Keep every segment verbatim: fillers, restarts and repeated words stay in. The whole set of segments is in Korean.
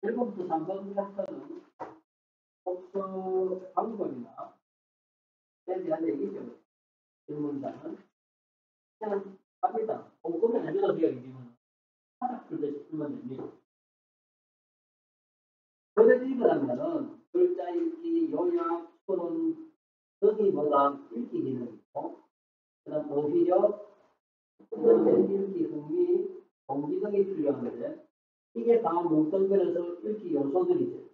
일 번부터 삼 번 패턴은 복수 방법이나 에 대한 얘기죠. 질문자는 그냥 합니다. 꼼꼼히 안 읽어도 돼요. 이기는 하나 풀듯이 풀면 됩니다. 그래서 읽으려면은 글자 읽기, 요약, 토론 등이보다 읽기 기능이고, 그 다음 오히려, 그 다음에 읽기 흥미, 동기 등이 필요한데, 이게 다 뭉뚱그려서 읽기 요소들이죠.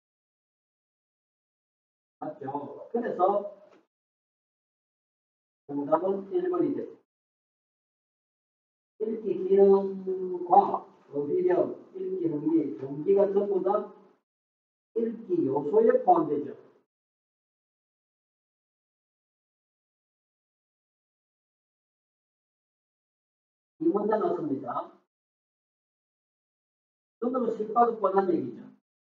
맞죠? 그래서 정답은 일 번이 되죠. 읽기 기능과 오히려 읽기 흥미, 동기가 전부 다 읽기 요소에 포함되죠. 이 문제 나왔습니다. 눈으로 실과도 뻔한 얘기죠.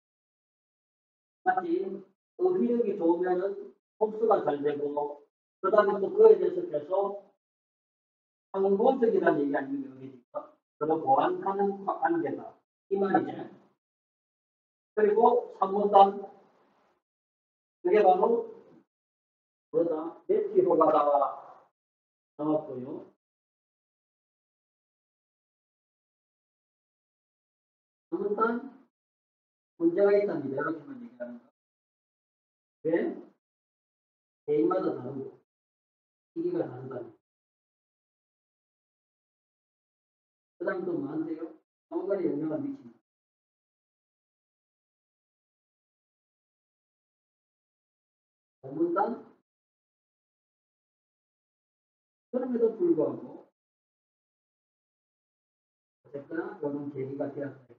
마치 어휘력이 좋으면은 복수가 잘 되고, 그 다음에 또 그에 대해서 계속 항본적이라는 얘기 아닙니까? 여기니까. 그런 보완하는 관계다. 이 말이죠. 그리고 삼 번단, 그게 바로 뭐다? 매치 효과가 나왔고요. 삼 번단, 문제가 있답니다. 이렇게만 얘기하는 거. 왜? 개인마다 다르고, 시기가 다르다. 그 다음 또 뭐한테요? 상관에 영향을 미칩니다. 전문단 그럼에도 불구하고 어쨌거나 이런 계기가 되었다.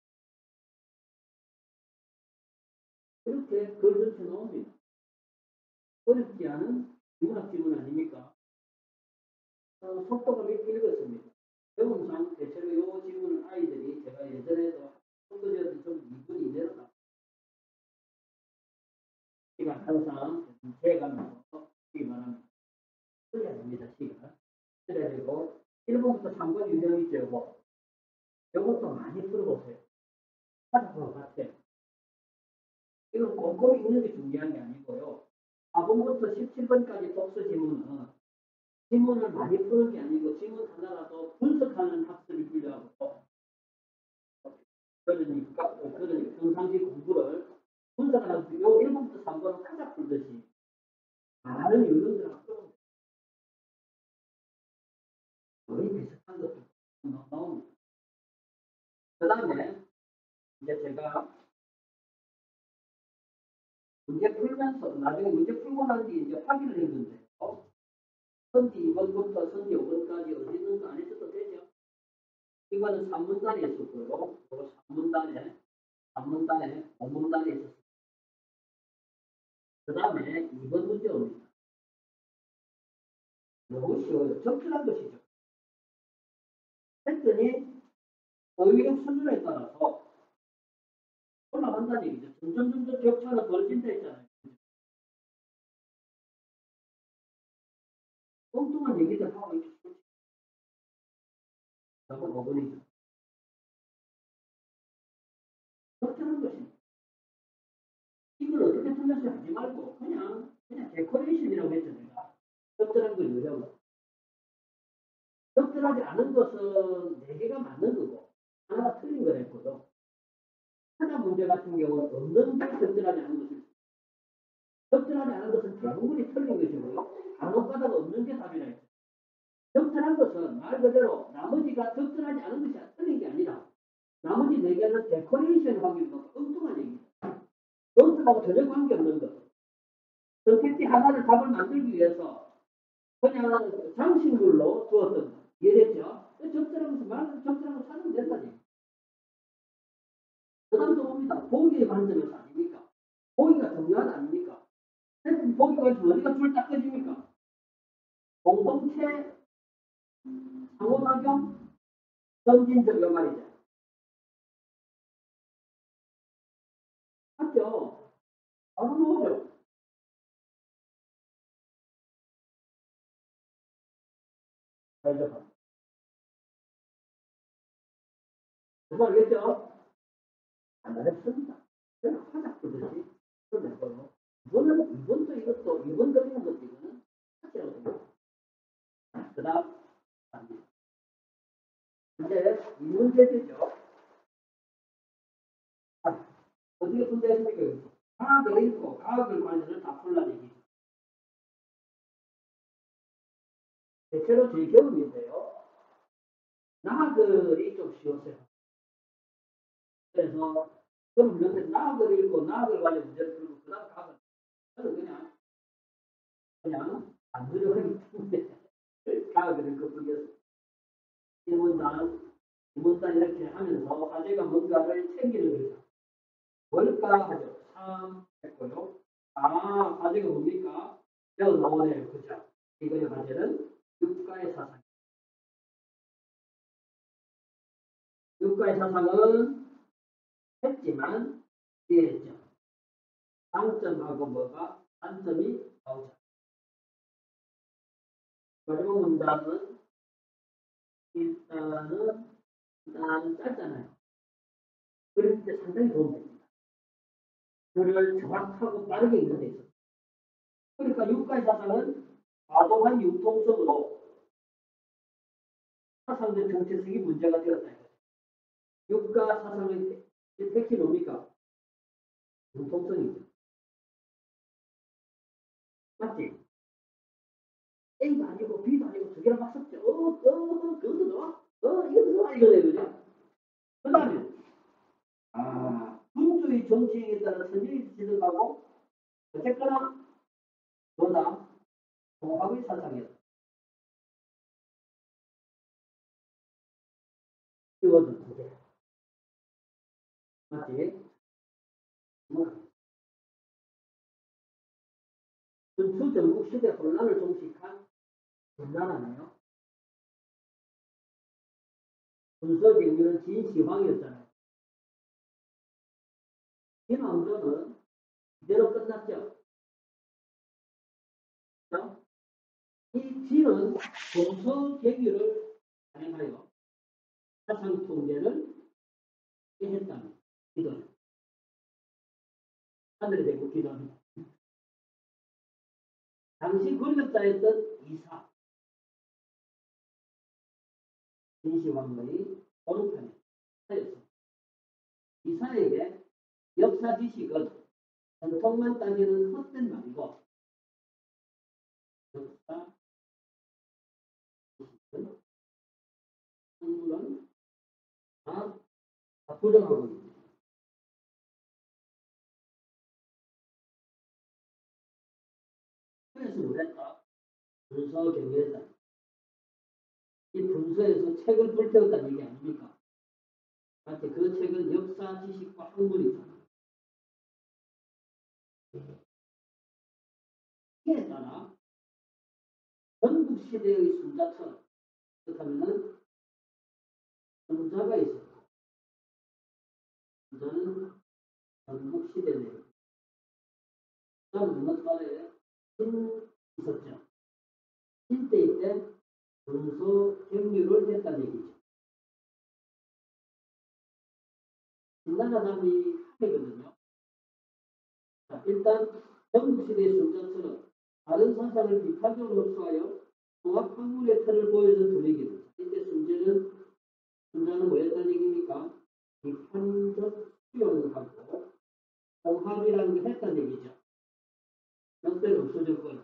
이렇게 글 전체 나옵니다. 어렵지 않은 문학 지문 아닙니까? 어, 속도가 몇 개 읽었습니다. 경험상 대체로 이 지문은 아이들이 제가 예전에도 속도제도 좀 이 분 이내로 나 시간 항상 재가면서 시기 바랍니다. 틀려야 됩니다. 시간. 틀려야 되고 일 번부터 삼 번 유형이죠. 요거. 요것도 많이 풀어보세요. 하나도 같아요. 이건 꼼꼼히 읽는 게 중요한 게 아니고요. 사 번부터 십칠 번까지 독서 지문은 지문을 많이 푸는 게 아니고 지문 하나라도 분석하는 학습이 필요하고 그러니까 그러니까 평상시 공부를 분석하는 요 일 번부터 삼 번은 타자 풀듯이 많은 요령들을 풀어요. 거의 비슷한 것들 나옵니다. 그 다음에 이제 제가 문제 풀면서 나중에 문제 풀고 난 뒤에 이제 확인을 했는데 어? 선지 이 번부터 선지 오 번까지 어디 있는지 안 해줘도 되죠. 이거는 삼 문단에 있었고요. 그리고 삼 문단에 삼 문단에 오 문단에 있었어요. 그 다음에 이 번 문제 옵니다. 너무 쉬워요. 적절한 것이죠. 했더니 어휘력 수준에 따라서 올라간다는 얘기죠. 점점 점점 격차가 벌어진다 했잖아요. 엉뚱한 얘기들 하고 있죠. 너무 어머니죠. 적절한 것입니다. 이걸 어떻게 틀렸지 하지 말고 그냥 그냥 데코레이션이라고 했죠. 내가. 적절한 걸 유형은. 적절하지 않은 것은 네 개가 맞는 거고 하나가 틀린 거랬고요. 하나 문제 같은 경우는 없는 게 적절하지 않은 것을 적절하지 않은 것은 대부분이 틀린 것이고요. 간혹가다가 없는 게 답이라 했죠. 적절한 것은 말 그대로 나머지가 적절하지 않은 것이 틀린 게 아니라 나머지 네 개는 데코레이션 확률과 엉뚱한 얘기입니다. 논술하고 전혀 관계없는 것. 선택지 하나를 답을 만들기 위해서 그냥 장식물로 두었던 것. 이해됐죠? 적절한 것은 말 적절한 거 찾으면 된다니. 그 다음 또 봅니다. 보기의 관점에서 아닙니까? 보기가 중요한 아닙니까? 보기가 어디가 줄 닦아집니까? 공동체 상호작용 점진적 요 말이죠. 맞죠? 바로 나오죠. 알죠? 무슨 말겠죠? 안 어렵습니다. 그냥 화작 보듯이 그러면서 이번은 이번도 이것도 이번 그리는 것도 이거는 하시라고 되고 그 다음 이제 이 문제들이죠. 아, 어떻게 분배했습니까? 과학을 읽고 과학을 관련을 다 풀란 얘기죠. 대체로 제 경험인데요. 나학을이 좀 쉬웠어요. 그래서 그럼 옆에 나학을 읽고 나학을 관련 문제를 풀고 그 다음 과학을 저는 그냥 그냥 안 들어가기 때문에 과학을 읽고 풀겠어요. 이 문단, 이 문단 이렇게 하면서 화제가 뭔가를 챙기는 거죠. 뭘까 하죠. 삼 했고요. 아, 화제가 뭡니까? 여기 나오네요. 그죠? 이거의 화제는 육가의 사상. 육가의 사상은 했지만 이해했죠. 장점하고 뭐가 단점이 나오죠. 마지막 문단은 일단은 일단 짧잖아요. 그럴 때 상당히 도움됩니다. 글을 정확하고 빠르게 읽는 데 있어요. 그러니까 육가의 사상은 과도한 융통성으로 사상적 정체성이 문제가 되었다. 육가 사상의 핵심이 뭡니까? 융통성이죠. 맞지? A가 아니고 B도 아니고 두 개나 막 섞죠. 어, 어, 어, 그것도 좋아. 어, 이것도 좋아. 이거네, 그죠? 그 다음에, 아, 군주의 정치에 따라 선진이 지득하고, 어쨌거나, 뭐다? 통합의 사상이었다. 이거는 두 개. 맞지? 뭐, 전투 전국 시대 혼란을 종식한 전나라네요. 군서 경유는 진시황이었잖아요. 진왕조는 이대로 끝났죠. 그렇죠? 이 진은 군서 경유를 단행하여 사상 통제를 했다는 기도는 하늘에 대고 기도합니다. 당시 권력자 했던 이사 진시황의 오른편에 하였습니다. 이사에게 역사 지식은 전통만 따지는 헛된 말이고 역사 지식은 한국은 다, 다 부정하고 있습니다. 그래서 뭐랬다? 분서 경계했다. 이 분서에서 책을 불태웠다는 얘기 아닙니까? 맞지? 그 책은 역사 지식과 학문이잖아. 이에 따라 전국시대의 순자처럼 그렇다면은 순자가 있었고 순자는 전국시대네요. 그 다음 어느 차례에 신 있었죠. 신때일 때 분서 경유를 했다는 얘기죠. 신나라 사람이 하거든요. 자, 일단 전국시대의 순자처럼 다른 사상을 비판적으로 흡수하여 통합 학문의 틀을 보여준 분위기입니다. 이때 순자는 순자는 뭐였다는 얘기입니까? 비판적 수용을 갖고 통합이라는 걸 했다는 얘기죠. 역대는 없어졌고요.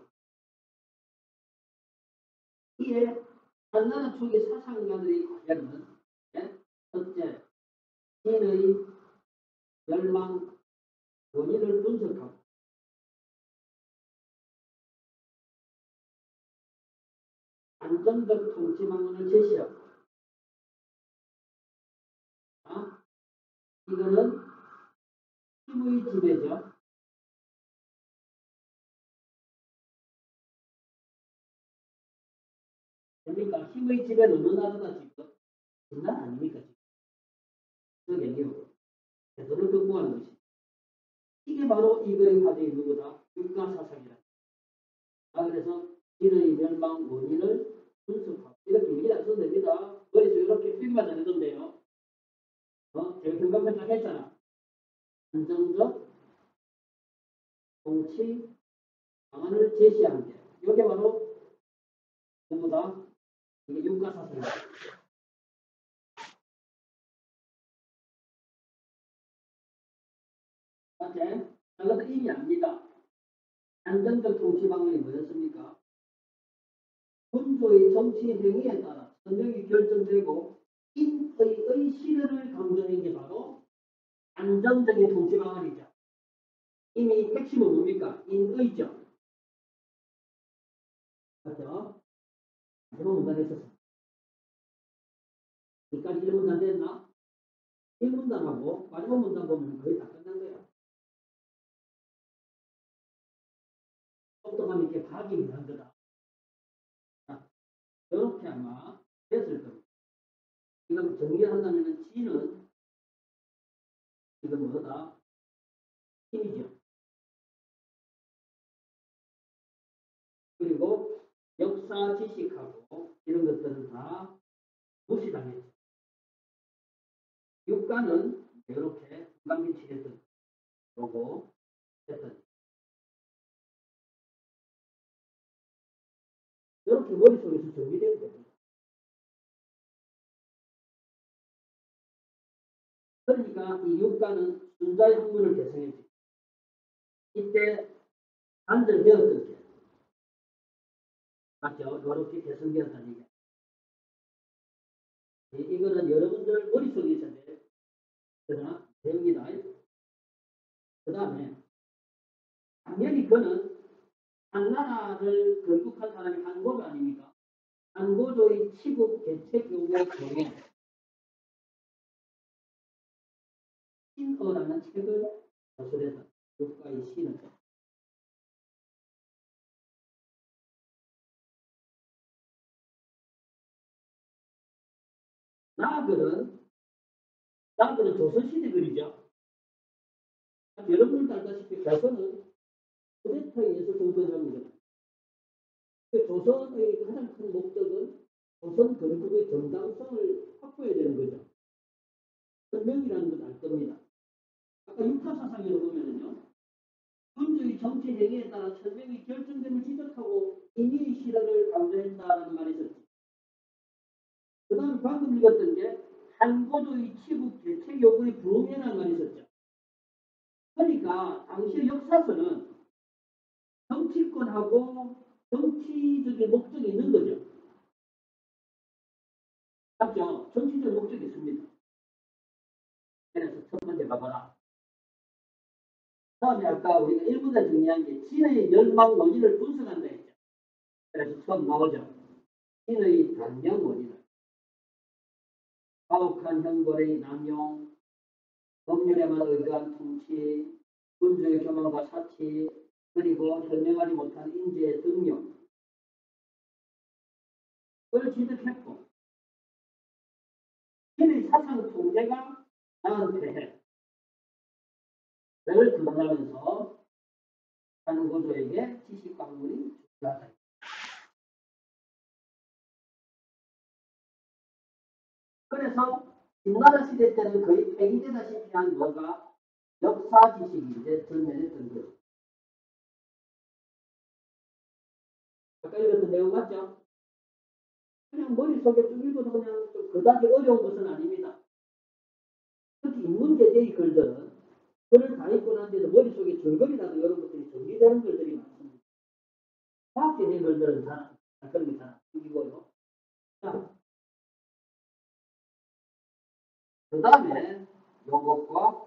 이에 한나라 초기 사상가들의 과제는 예? 첫째, 신의 멸망 원인을 분석하고 안정적 통치 방안을 제시하고 아? 이거는 힘의 지배죠. 그러니까 힘의 지배는 어느 나라다 지금? 옛날 아닙니까 지금? 그 얘기요. 제도를 극복하는 것이. 이게 바로 이거의 과제의 누구다? 육가사상이다. 아, 그래서 인의 멸망 원인을 분석하고 이렇게 얘기를 안 써도 됩니다. 머릿속에 이렇게 필기만 안 해도 돼요. 어? 제가 경감편장 했잖아. 안정적 정치 방안을 제시한 게 이게 바로 전부 다 이게 육가사상입니다. 맞지? 이것도 이미 압니다. 안정적 정치 방안이 뭐였습니까? 군주의 정치 행위에 따라 선정이 결정되고 인의의 실현을 강조한 게 바로 안정적인 정치 방안이죠. 이미 핵심은 뭡니까? 인의죠. 맞죠? 마지막 문단 했었습니다. 여기까지 일 문단 됐나? 일 문단하고 마지막 문단 보면 거의 다 끝난 거예요. 똑똑함 있게 각인을 한 거다. 자, 이렇게 아마 됐을 겁니다. 지금 정리한다면 G는 지금 뭐다? 힘이죠. 그리고 역사 지식하고 이런 것들은 다 무시당했죠. 육가는 이렇게 중간비치했던 요거 했던 이렇게 머릿속에서 정리되는 겁니다. 그러니까 이 육가는 순자의 학문을 개성했지. 이때 단절되었던 게 맞죠? 이렇게 개성되었다는 얘기. 이거는 여러분들 머릿속에 있어야 돼요. 그러나 내용이다. 그 다음에 당연히 그는 한나라를 건국한 사람이 한고조 아닙니까? 한고조의 치국 개책 요구 중에 신어라는 책을 저술해서 국가의 신을 나글은 나글은 조선시대 글이죠. 여러분들 알다시피 조선은 쿠데타에 의해서 정권합니다. 조선의 가장 큰 목적은 조선 건국의 정당성을 확보해야 되는 거죠. 선명이라는 건 알 겁니다. 아까 육가사상에서 보면은요. 군주의 정치 행위에 따라 천명이 결정됨을 지적하고 인의의 실현을 강조했다라는 말이 있었죠. 그 다음 방금 읽었던 게 한고조의 치국 대책 요구에 부응해라는 말이 있었죠. 그러니까 당시 역사서는 정치권하고 정치적인 목적이 있는 거죠. 맞죠? 정치적 목적이 있습니다. 그래서 첫 번째 봐봐라. 다음에 아까 우리가 일 분에 정리한 게 진의 멸망 원인을 분석한다 했죠. 그래서 처음 나오죠. 진의 단명 원인을. 가혹한 형벌의 남용, 법률에만 의거한 통치, 군주의 교만과 사치, 그리고 현명하지 못한 인재의 등용, 그걸 지적했고, 진의 사상 통제가 나은 폐해를 드러나면서 하는 구조에게 지식 방문이 중요하다. 그래서 진나라 시대 때는 거의 폐기되다시피 한 뭐가 역사 지식이 이제 전면했던 거죠. 아까 읽었던 내용 맞죠? 그냥 머릿속에 쭉 읽어도 그냥 좀 그다지 어려운 것은 아닙니다. 특히 인문계제의 글들은 글을 다 읽고 난 뒤에도 머릿속에 줄거리라도 이런 것들이 정리되는 글들이 많습니다. 과학계의 글들은 잘, 그런 게 잘 안 생기고요. 자, 그 다음에 요것과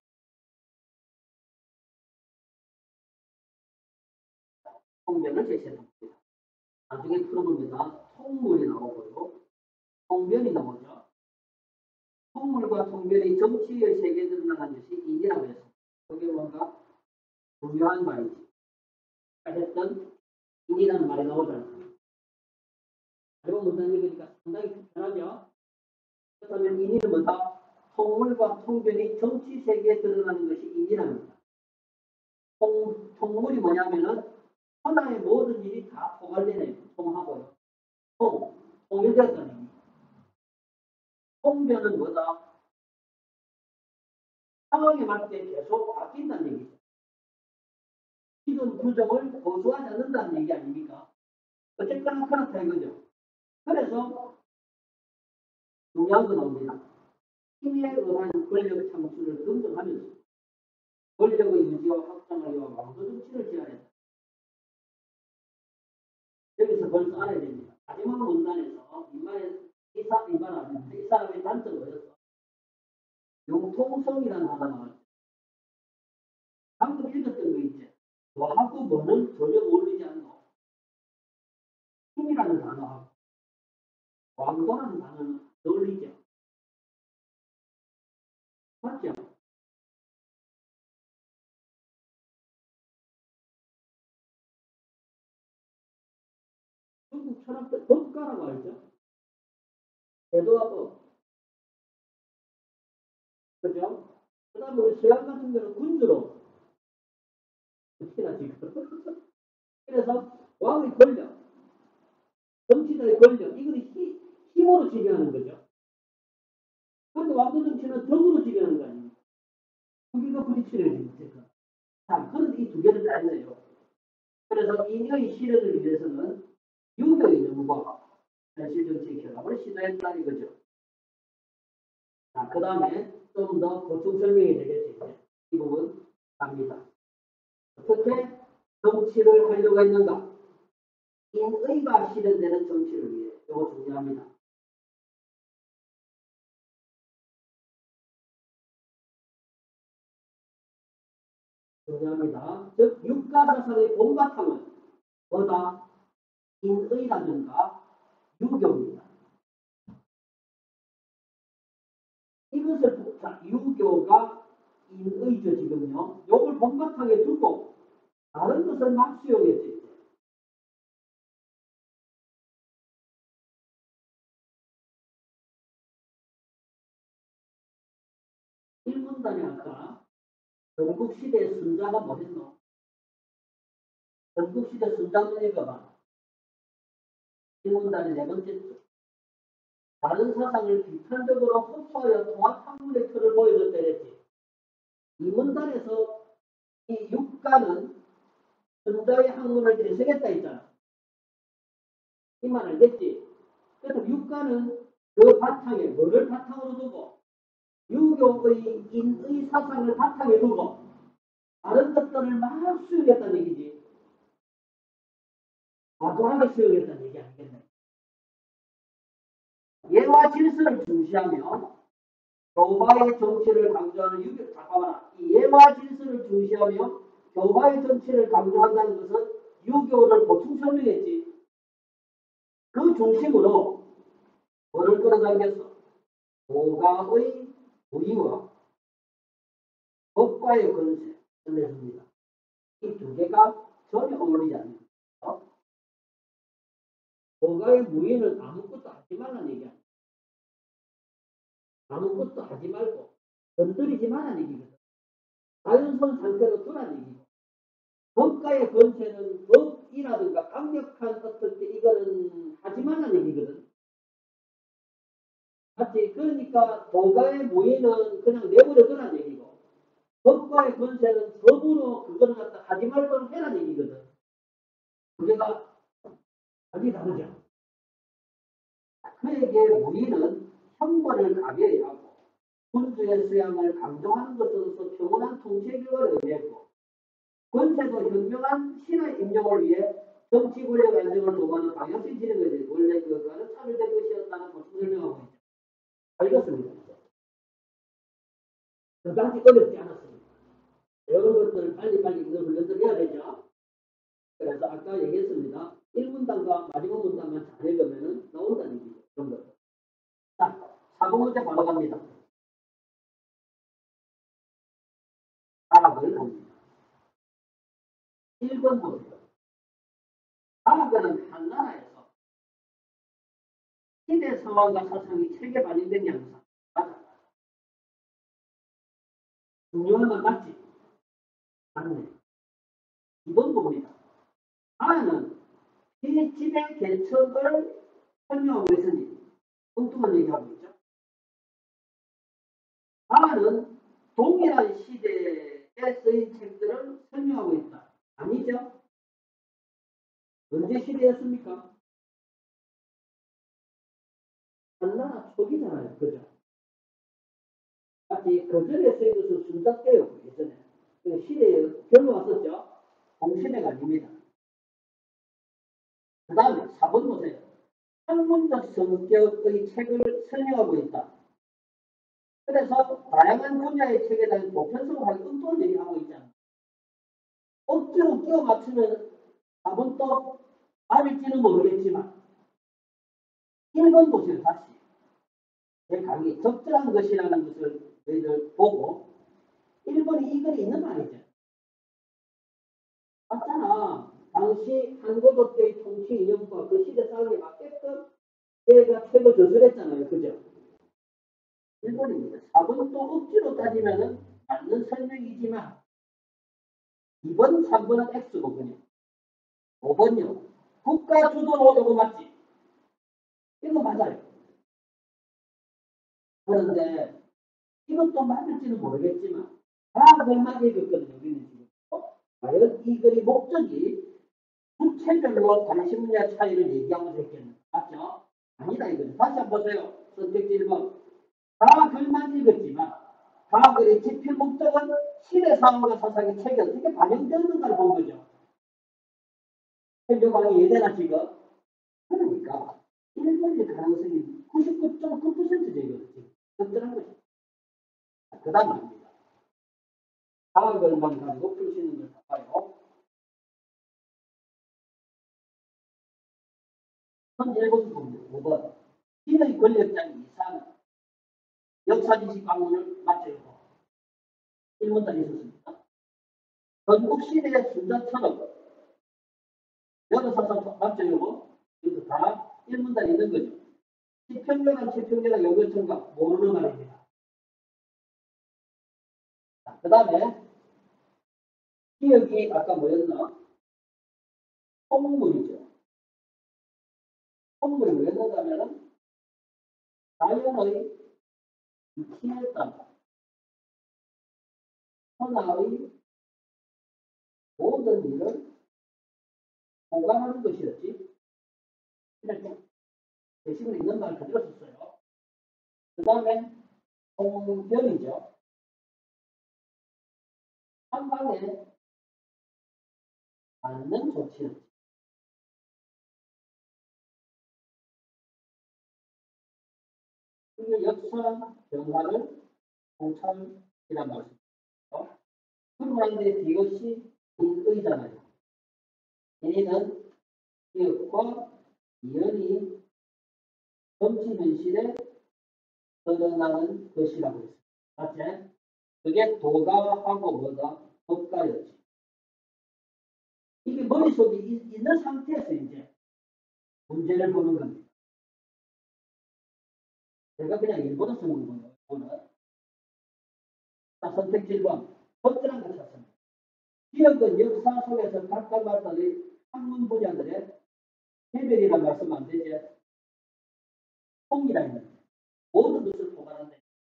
통변을 제시합니다. 나중에 풀어보면 통문이 나오고요. 통변이 나오죠. 통문과 통변이 정치의 세계에 드러나는 것이 인이라고 했습니다. 그게 뭔가 중요한 말이지. 했던 인이라는 말이 나오잖아요. 그리고 문단 읽으니까 상당히 편하죠. 그렇다면 인이는 뭐다? 통물과 통변이 정치 세계에 드러나는 것이 인이랍니다. 통, 통물이 뭐냐면은 하나의 모든 일이 다 포괄되네요. 통하고요. 통, 통일됐다는 얘기. 통변은 뭐다? 상황에 맞게 계속 바뀐다는 얘기죠. 기존 규정을 고수하지 않는다는 얘기 아닙니까? 어쨌거나 그렇다 이거죠. 그래서 중요한 건 뭡니다. 힘에 의한 권력 창출을 긍정하면서 권력의 유지와 확장을 위한 왕도 정치를 제안했다. 여기서 벌써 알아야 됩니다. 마지막 문단에서 이만의 이사, 이만 이 사람의 단점은 뭐였어? 융통성이라는 단어가 나왔죠. 방금 읽었던 거 있지? 뭐하고 뭐는 전혀 어울리지 않는 힘이라는 단어하고 왕도라는 단어는 어울리죠. 맞죠? 중국 철학적 법가라고 알죠? 제도와 법. 그죠? 그 다음에 우리 서양 같은 경우는 군주로. 특히나 지금. 그래서 왕의 권력, 정치자의 권력, 이거는 힘, 힘으로 지배하는 거죠. 그런데 왕도 정치는 덕으로 지배하는 거 아닙니까? 두 개가 부딪히는 거니까. 자, 그런데 이 두 개를 다 했네요. 그래서 인의 실현을 위해서는 유교의 정과 현실 정치의 결합을 시도했다 이거죠. 자, 그 다음에 좀 더 보충 설명이 되겠지. 이 부분 갑니다. 어떻게 정치를 하려고 했는가? 인의가 실현되는 정치를 위해. 이거 중요합니다. 중요합니다. 즉 육가사상의 본바탕은 뭐다? 인의라든가 유교입니다. 이것을 자, 유교가 인의죠 지금요. 요걸 본바탕에 두고 다른 것을 막 수용했지. 일문단에 아까 전국시대의 순자가 뭐랬노? 전국시대 순자문 읽어봐. 일문단의 네 번째 줄. 다른 사상을 비판적으로 흡수하여 통합 학문의 틀을 보여줬다 했지. 이 문단에서 이 육가는 순자의 학문을 대성했다 했잖아. 이 말 알겠지? 그래서 육가는 그 바탕에 뭐를 바탕으로 두고 유교의 인의 사상을 바탕에 두고 다른 것들을 막 수용했다는 얘기지. 과도하게 수용했다는 얘기 아니겠네. 예와 질서를 중시하며 교화의 정치를 강조하는 유교, 잠깐만, 이 예와 질서를 중시하며 교화의 정치를 강조한다는 것은 유교를 보충 설명했지. 그 중심으로 뭐를 끌어당겼어? 도가의 부의와 법과의 권세 끝내줍니다. 이 두 개가 전혀 어울리지 않는 거죠. 도가의 무의는 아무것도 하지 말라는 얘기야. 아무것도 하지 말고 건드리지 말라는 얘기거든. 자연스러운 상태로 두라는 얘기고. 법가의 권세는 법이라든가 강력한 어떤 때 이거는 하지 말라는 얘기거든. 맞지? 그러니까 도가의 무의는 그냥 내버려 두라는 얘기고. 법과의 권세는 법으로 그거를 갖다 하지 말도록 해라는 얘기거든. 그게가 완전히 다르죠. 그에게 우리는 형벌을 가벼야 하고 군주의 수양을 강조하는 것으로서 평온한 통치의 결과를 의미했고 권세도 현명한 신의 임명을 위해 정치 권력 안정을 도모하는 방향성이 지는 것이 원래 그것과는 차별된 것이었다는 것을 설명하고 있죠. 알겠습니다. 그 당시 어렵지 않았습니다. 이런 것들을 빨리빨리 이걸 연습해야 되죠. 그래서 아까 얘기했습니다. 일 문단과 마지막 문단만 잘 읽으면 나온다는 얘기죠. 이런 것. 자, 사 번 문제 바로 갑니다. 과학을 합니다. 일 번 보세요. 과학은 한 나라에서 시대 상황과 사상이 책에 반영된 양상. 맞아. 중요한 건 맞지? 맞네. 이 번 봅니다. 하나는 이 집의 개척을 설명하고 있으니 엉뚱한 얘기하고 있죠. 하나는 동일한 시대에 쓰인 책들을 설명하고 있다. 아니죠? 언제 시대였습니까? 한나라 초기잖아요. 그죠? 마치 거절에 쓰인 것은 순작대요. 예전에. 시대에 별로 왔었죠? 동시대가 아닙니다. 그 다음에 사 번 보세요. 학문적 성격의 책을 설명하고 있다. 그래서 다양한 분야의 책에 대한 보편성을 하기 엉뚱한 얘기를 하고 있잖아요. 억지로 끼워 맞추면 답은 또 맞을지는 모르겠지만 일 번 보세요. 다시. 제 강의 적절한 것이라는 것을 저희들 보고 일 번이 이 글이 있는 말이죠. 맞잖아. 당시 한고도 때의 통치 이념과 그 시대 상황에 맞게끔 얘가 책을 저술했잖아요. 그죠? 일 번입니다. 사 번 또 억지로 따지면 맞는 설명이지만 이 번, 삼 번은 X거든요. 오 번요. 국가 주도로 이거 맞지? 이거 맞아요. 그런데 이것도 맞을지는 모르겠지만 과학을 맞이해줬거든요. 여기는 지금. 어? 과연 이 글의 목적이 구체별로 관심 분야 차이를 얘기하면서 했겠는가? 맞죠? 아니다 이거죠. 다시 한번 보세요. 선택지 일 번. 다 글만 읽었지만 다 글의 집필 목적은 시대 상황과 사상의 책이 어떻게 반영되는가를 본 거죠. 현조광이 예대나 지금. 그러니까 일 번의 가능성이 구십구 점 구 퍼센트 되거든요. 적절한 거죠. 그 다음 말입니다. 과학을만 가지고 풀 수 있는 걸 봐요. 현재 일 번 봅니다. 오 번. 시의 권력자인 이사는 역사지식 방문을 맞춰요. 일 문단이 있었습니다. 전국 시대의 순자처럼 여러사서 맞춰요. 이것도 다 일 문단이 있는 거죠. 지평면한 지평면한 연결청과 모르는 말입니다. 그 다음에 기억이 아까 뭐였나? 홍물이죠. 홍물이 뭐였는가면은 자연의 이치에 따라 천하의 모든 일을 보관하는 것이었지. 이렇게 대신에 있는 말 그대로 썼어요. 그 다음에 홍변이죠. 한방에 맞는 조치였지. 이게 역사 변화를 통찰이란 말씀이죠. 그런데 이것이 인의잖아요. 인의는 기억과 이연이 정치 현실에 드러나는 것이라고 했습니다. 맞지? 그게 도가하고 뭐다? 법가였지. 이게 머릿속에 있는 상태에서 이제 문제를 보는 겁니다. 제가 그냥 일본어 쓰는 거예요. 오늘. 자, 선택지 일 번. 적절한 걸 찾습니다. 기억은 역사 속에서 각각 맡아의 학문 분야들의 개별이란 말씀 안 되지. 통이라 했는데 모든 것을 포괄한다.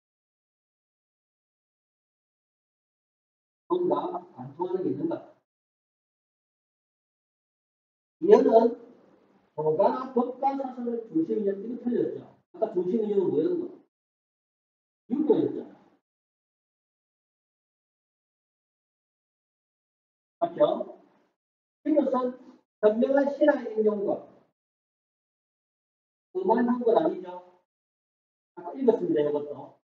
뭔가 안 통하는 게 있는가? 이어는 도가 법과 사설을 중심이냐 이거 틀렸죠. 아까 중심 이념은 뭐였노? 유교였죠. 맞죠? 이것은 현명한 신앙 인용과 음한한 건 아니죠. 아까 읽었습니다. 이것도.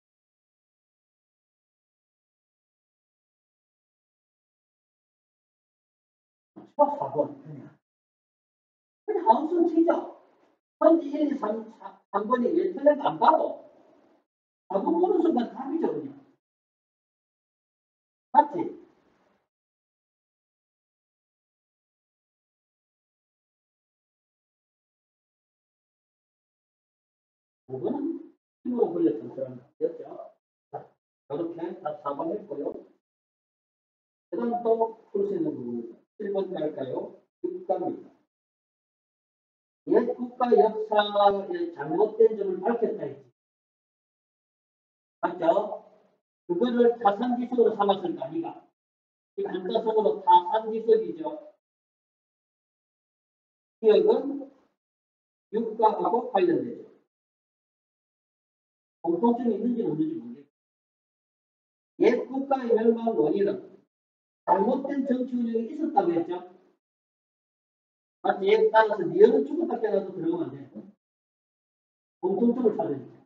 추가 사 번. 그냥. 그냥 아무튼 치죠. 현지 일, 이, 삼, 삼 번이 왜 틀렸는지 안 봐도 사 번 보는 순간 답이죠. 그냥. 맞지? 오 번은 힘으로 걸렸던 사람이었죠. 자, 이렇게 다 사 번 했고요. 그 다음 또 풀 수 있는 부분입니다. 칠 번 갈까요? 국가입니다. 옛 국가 역사의 잘못된 점을 밝혔다 했지. 맞죠? 그거를 타산지석으로 삼았을 거 아니가. 이 한자성으로 타산지석이죠. 기억은 육가하고 관련되죠. 공통점이 있는지 없는지 모르겠어요. 옛 국가의 멸망 원인은 잘못된 정치 운영이 있었다고 했죠. 마치 옛 따라서 니언은 죽었다 깨어나도 들어가면 안 돼요. 공통점을 찾으니까.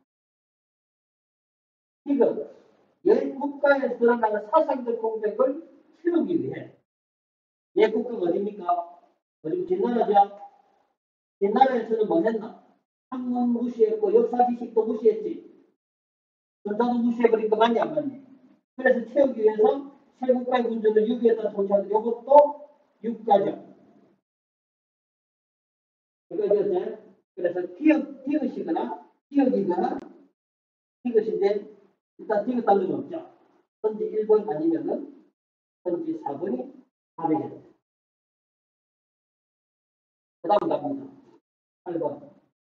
지금 옛 국가에 드러나는 사상적 공백을 채우기 위해 옛 국가가 어디입니까? 어디 뒷나라죠? 뒷나라에서는 뭐 했나? 학문 무시했고 역사 지식도 무시했지. 전자도 무시해버리니까 많이 안 맞니? 그래서 채우기 위해서 세 국가의 문제를 육에다 통치하는 이것도 육가죠. 이거죠. 그래서 티읕, 티읕이거나 티읕이거나 티읕인데 일단 티읕 단어는 없죠. 선지 일 번 아니면은 선지 사 번이 답이 됩니다. 그 다음 갑니다. 팔 번.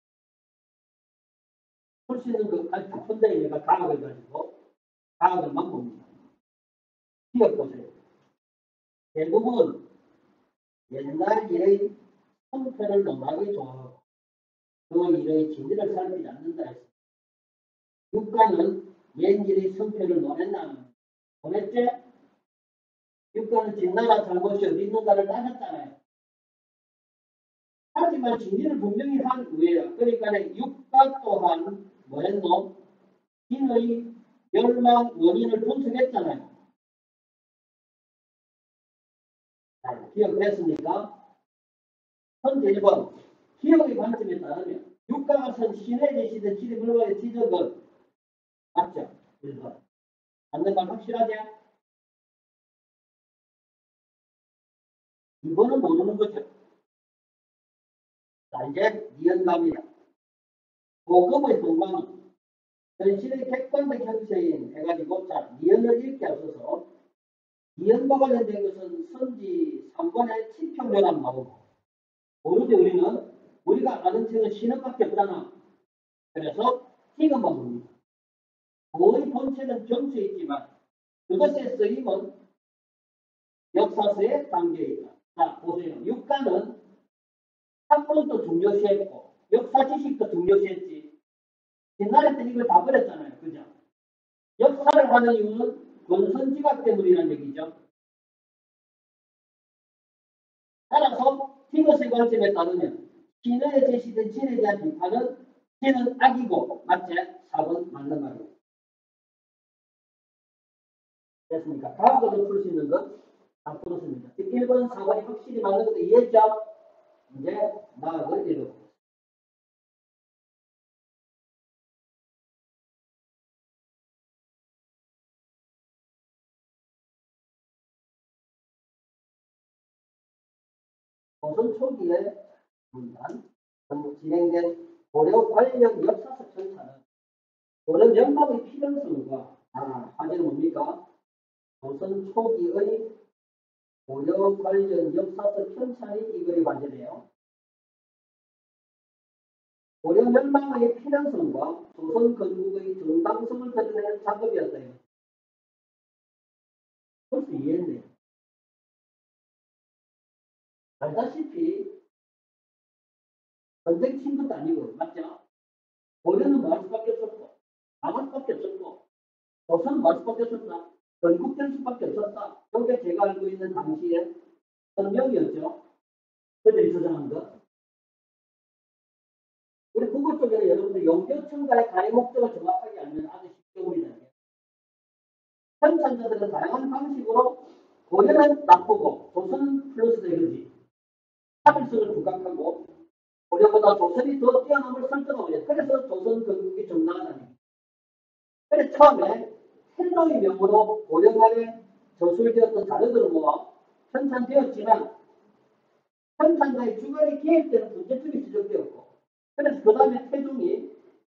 풀 수 있는 그 아주 푼데 얘가 과학을 가지고 과학을만 봅니다. 티읕 보세요. 대부분 옛날 일의 성패를 논하기 좋아하고 그 일의 진리를 살피지 않는다 했습니다. 육가는 옛 일의 성패를 논했나? 논했지? 육가는 진나라 잘못이 어디 있는가를 따졌잖아요. 하지만 진리를 분명히 한 후에요. 그러니까 육가 또한 뭐했노? 진의 멸망 원인을 분석했잖아요. 자, 기억됐습니까? 현재 일 번 기억의 관점에 따르면 육가가 선 신의 계시된 지리 물건의 지적은 맞죠? 일 번 맞는 건 확실하죠? 이 번은 모르는 거죠. 자, 이제 니은갑니다. 고금의 동방은 전신의 객관적 형체인 해가지고 자 니은을 읽기 앞서서 니은과 관련된 것은 선지 삼 번에 칠평조람 나오고 모르지 우리는 우리가 아는 책은 신흥밖에 없잖아. 그래서 이것만 봅니다. 거의 본체는 정치에 있지만 그것의 쓰임은 역사서에 담겨있다. 자 보세요. 육가는 학문도 중요시했고 역사 지식도 중요시했지. 옛날에 때 이걸 다 버렸잖아요. 그죠? 역사를 하는 이유는 권선지각 때문이라는 얘기죠. 따라서 티모스의 관점에 따르면 신의 제시된 진에 대한 비판은 진은 악이고 맞지? 사 번 맞는 말이에요. 됐습니까? 과학으로 풀 수 있는 것 다 풀었습니다. 일 번, 사 번이 확실히 맞는 것도 이해했죠? 이제 나학을 읽어보겠습니다. 조선 초기에 문단 진행된 고려 관련 역사적 절차는 고려 명망의 필연성과 아, 화제는 뭡니까? 조선 초기의 고려 관련 역사적 편찬이 이거에 관계돼요. 고려 멸망의 필연성과 조선 건국의 정당성을 드러내는 작업이었어요. 벌써 이해했네요. 알다시피 전쟁 친 것도 아니고 맞죠? 고려는 뭐 할 수밖에 없었고 망할 수밖에 없었고 조선은 뭐 할 수밖에 없었다. 건국될 수밖에 없었다. 이게 제가 알고 있는 당시에 선명이었죠. 그들이 주장한 것. 우리 국어 쪽에는 여러분들 용교청과의 가해 목적을 정확하게 알면 아주 쉽게 우리는 편찬자들은 다양한 방식으로 고려는 나쁘고 조선은 플러스다 이러지. 차별성을 부각하고 고려보다 조선이 더 뛰어남을 설정하고 있어요. 그래서 조선 건국이 정당하다니. 그래서 처음에 태조의 명으로 고려 말에 저술되었던 자료들을 모아 편찬되었지만 편찬자의 주관이 개입되는 문제점이 지적되었고 그래서 그 다음에 태종이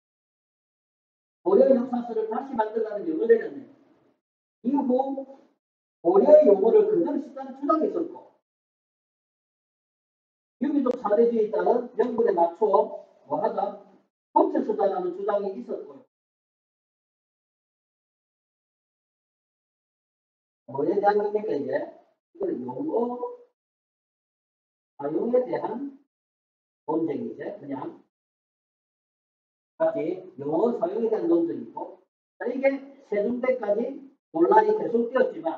고려 역사서를 다시 만들라는 명을 내렸네요. 이후 고려의 용어를 그대로 쓰다는 주장이 있었고 유기적 사대주의에 따른 명분에 맞추어 뭐하다 고쳐 쓰다라는 주장이 있었고요. 뭐에 대한 겁니까, 이게? 이거는 용어 사용에 대한 논쟁이죠. 그냥 같이 용어 사용에 대한 논쟁이고, 자, 이게 세종대까지 논란이 계속 되었지만,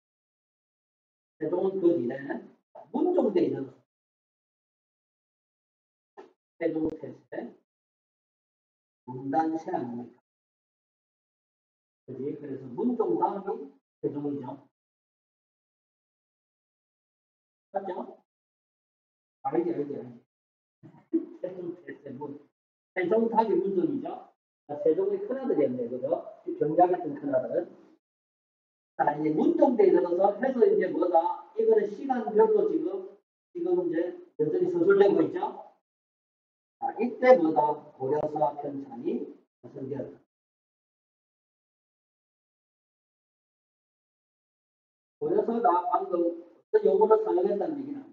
세종은 그 뒤에는 문종대에 이르렀습니다. 세종 태세, 문단세 아닙니까? 그지? 그래서 문종 다음이 세종이죠. 맞죠? 알지, 알지, 알지. 세종 태세, 문. 세종 다음이 문종이죠. 세종의 큰아들이었네, 그죠? 경작했던 큰아들. 자, 이제 문종대에 들어서 해서 이제 뭐다? 이거는 시간별로 지금, 지금 이제 여전히 서술되고 있죠? 자, 이때 뭐다? 고려사 편찬이 완성되었다. 고려사가 방금 어떤 용어를 사용했다는 얘기는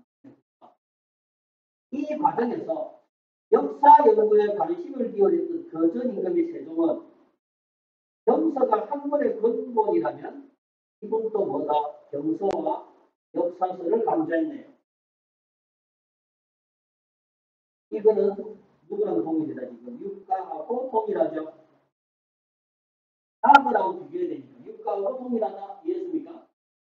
이 과정에서 역사 연구에 관심을 기울였던 거전 임금이 세종은 경서가 학문의 근본이라면 이분도 뭐다? 경서와 역사서를 강조했네요. 이거는 누구랑 동일이다 지금 육가하고 동일하죠. 다른 거랑 비교해야 되니까 육가하고 동일하다 이해했습니까?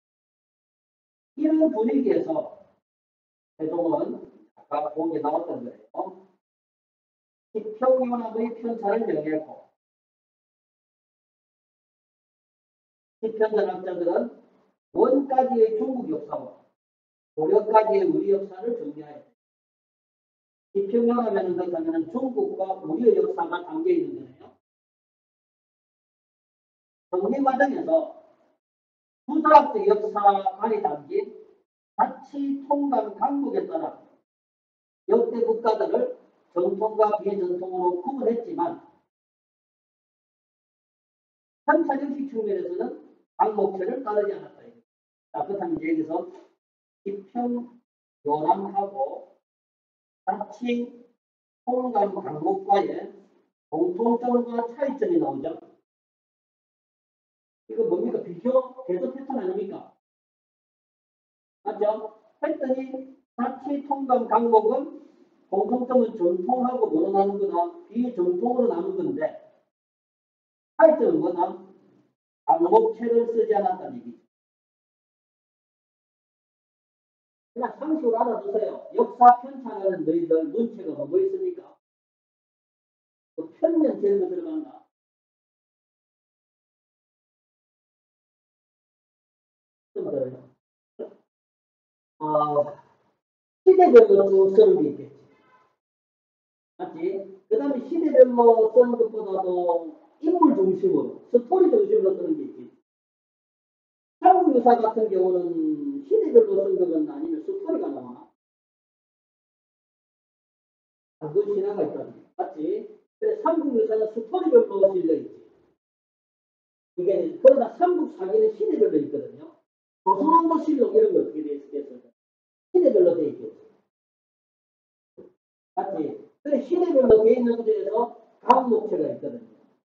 이런 분위기에서 세종은 아까 보기에 나왔던 거예요. 시평연합의 편찬을 명했고 시편전학자들은 원까지의 중국 역사와 고려까지의 우리 역사를 정리하였다. 시평연합에는 그렇다면 중국과 우리의 역사가 담겨 있는 거예요. 정리 과정에서 부사학적 역사관이 담긴 자치 통감 강국에 따라 역대 국가들을 정통과 비전통으로 구분했지만 편찬 형식 측면에서는 강목체를 따르지 않았다. 자, 그렇다면 이제 여기서 시평 요람하고 자치 통감 강목과의 공통점과 차이점이 나오죠. 이거 뭡니까? 비교 대조 패턴 아닙니까? 맞죠? 했더니 자치 통감 강목은 공통점은 정통하고 뭐로 나누거나 비정통으로 나눈 건데 차이점은 뭐냐? 강목체를 쓰지 않았다는 얘기죠. 그냥 상식으로 알아두세요. 역사 편찬하는 너희들 문체가 뭐 있습니까? 그 편면 제거 들어간다. 좀 들어요. 어, 시대별로 쭉 쓰는 게 있겠지. 맞지? 그 다음에 시대별로 쓰는 것보다도 인물 중심으로, 스토리 중심으로 쓰는 게 있겠지. 한국유사 같은 경우는 시대별로 쓴 거건 아니면 스토리가 나와. 그건 신화가 있다. 맞지? 그래서 삼국유사는 스토리별로 실려있지. 이게, 그러나 삼국사기는 시대별로 있거든요. 조선왕조실록 이런 거 어떻게 돼 있겠어요? 시대별로 돼 있겠죠. 맞지? 그래, 시대별로 돼 있는 것에서 강목체가 있거든요.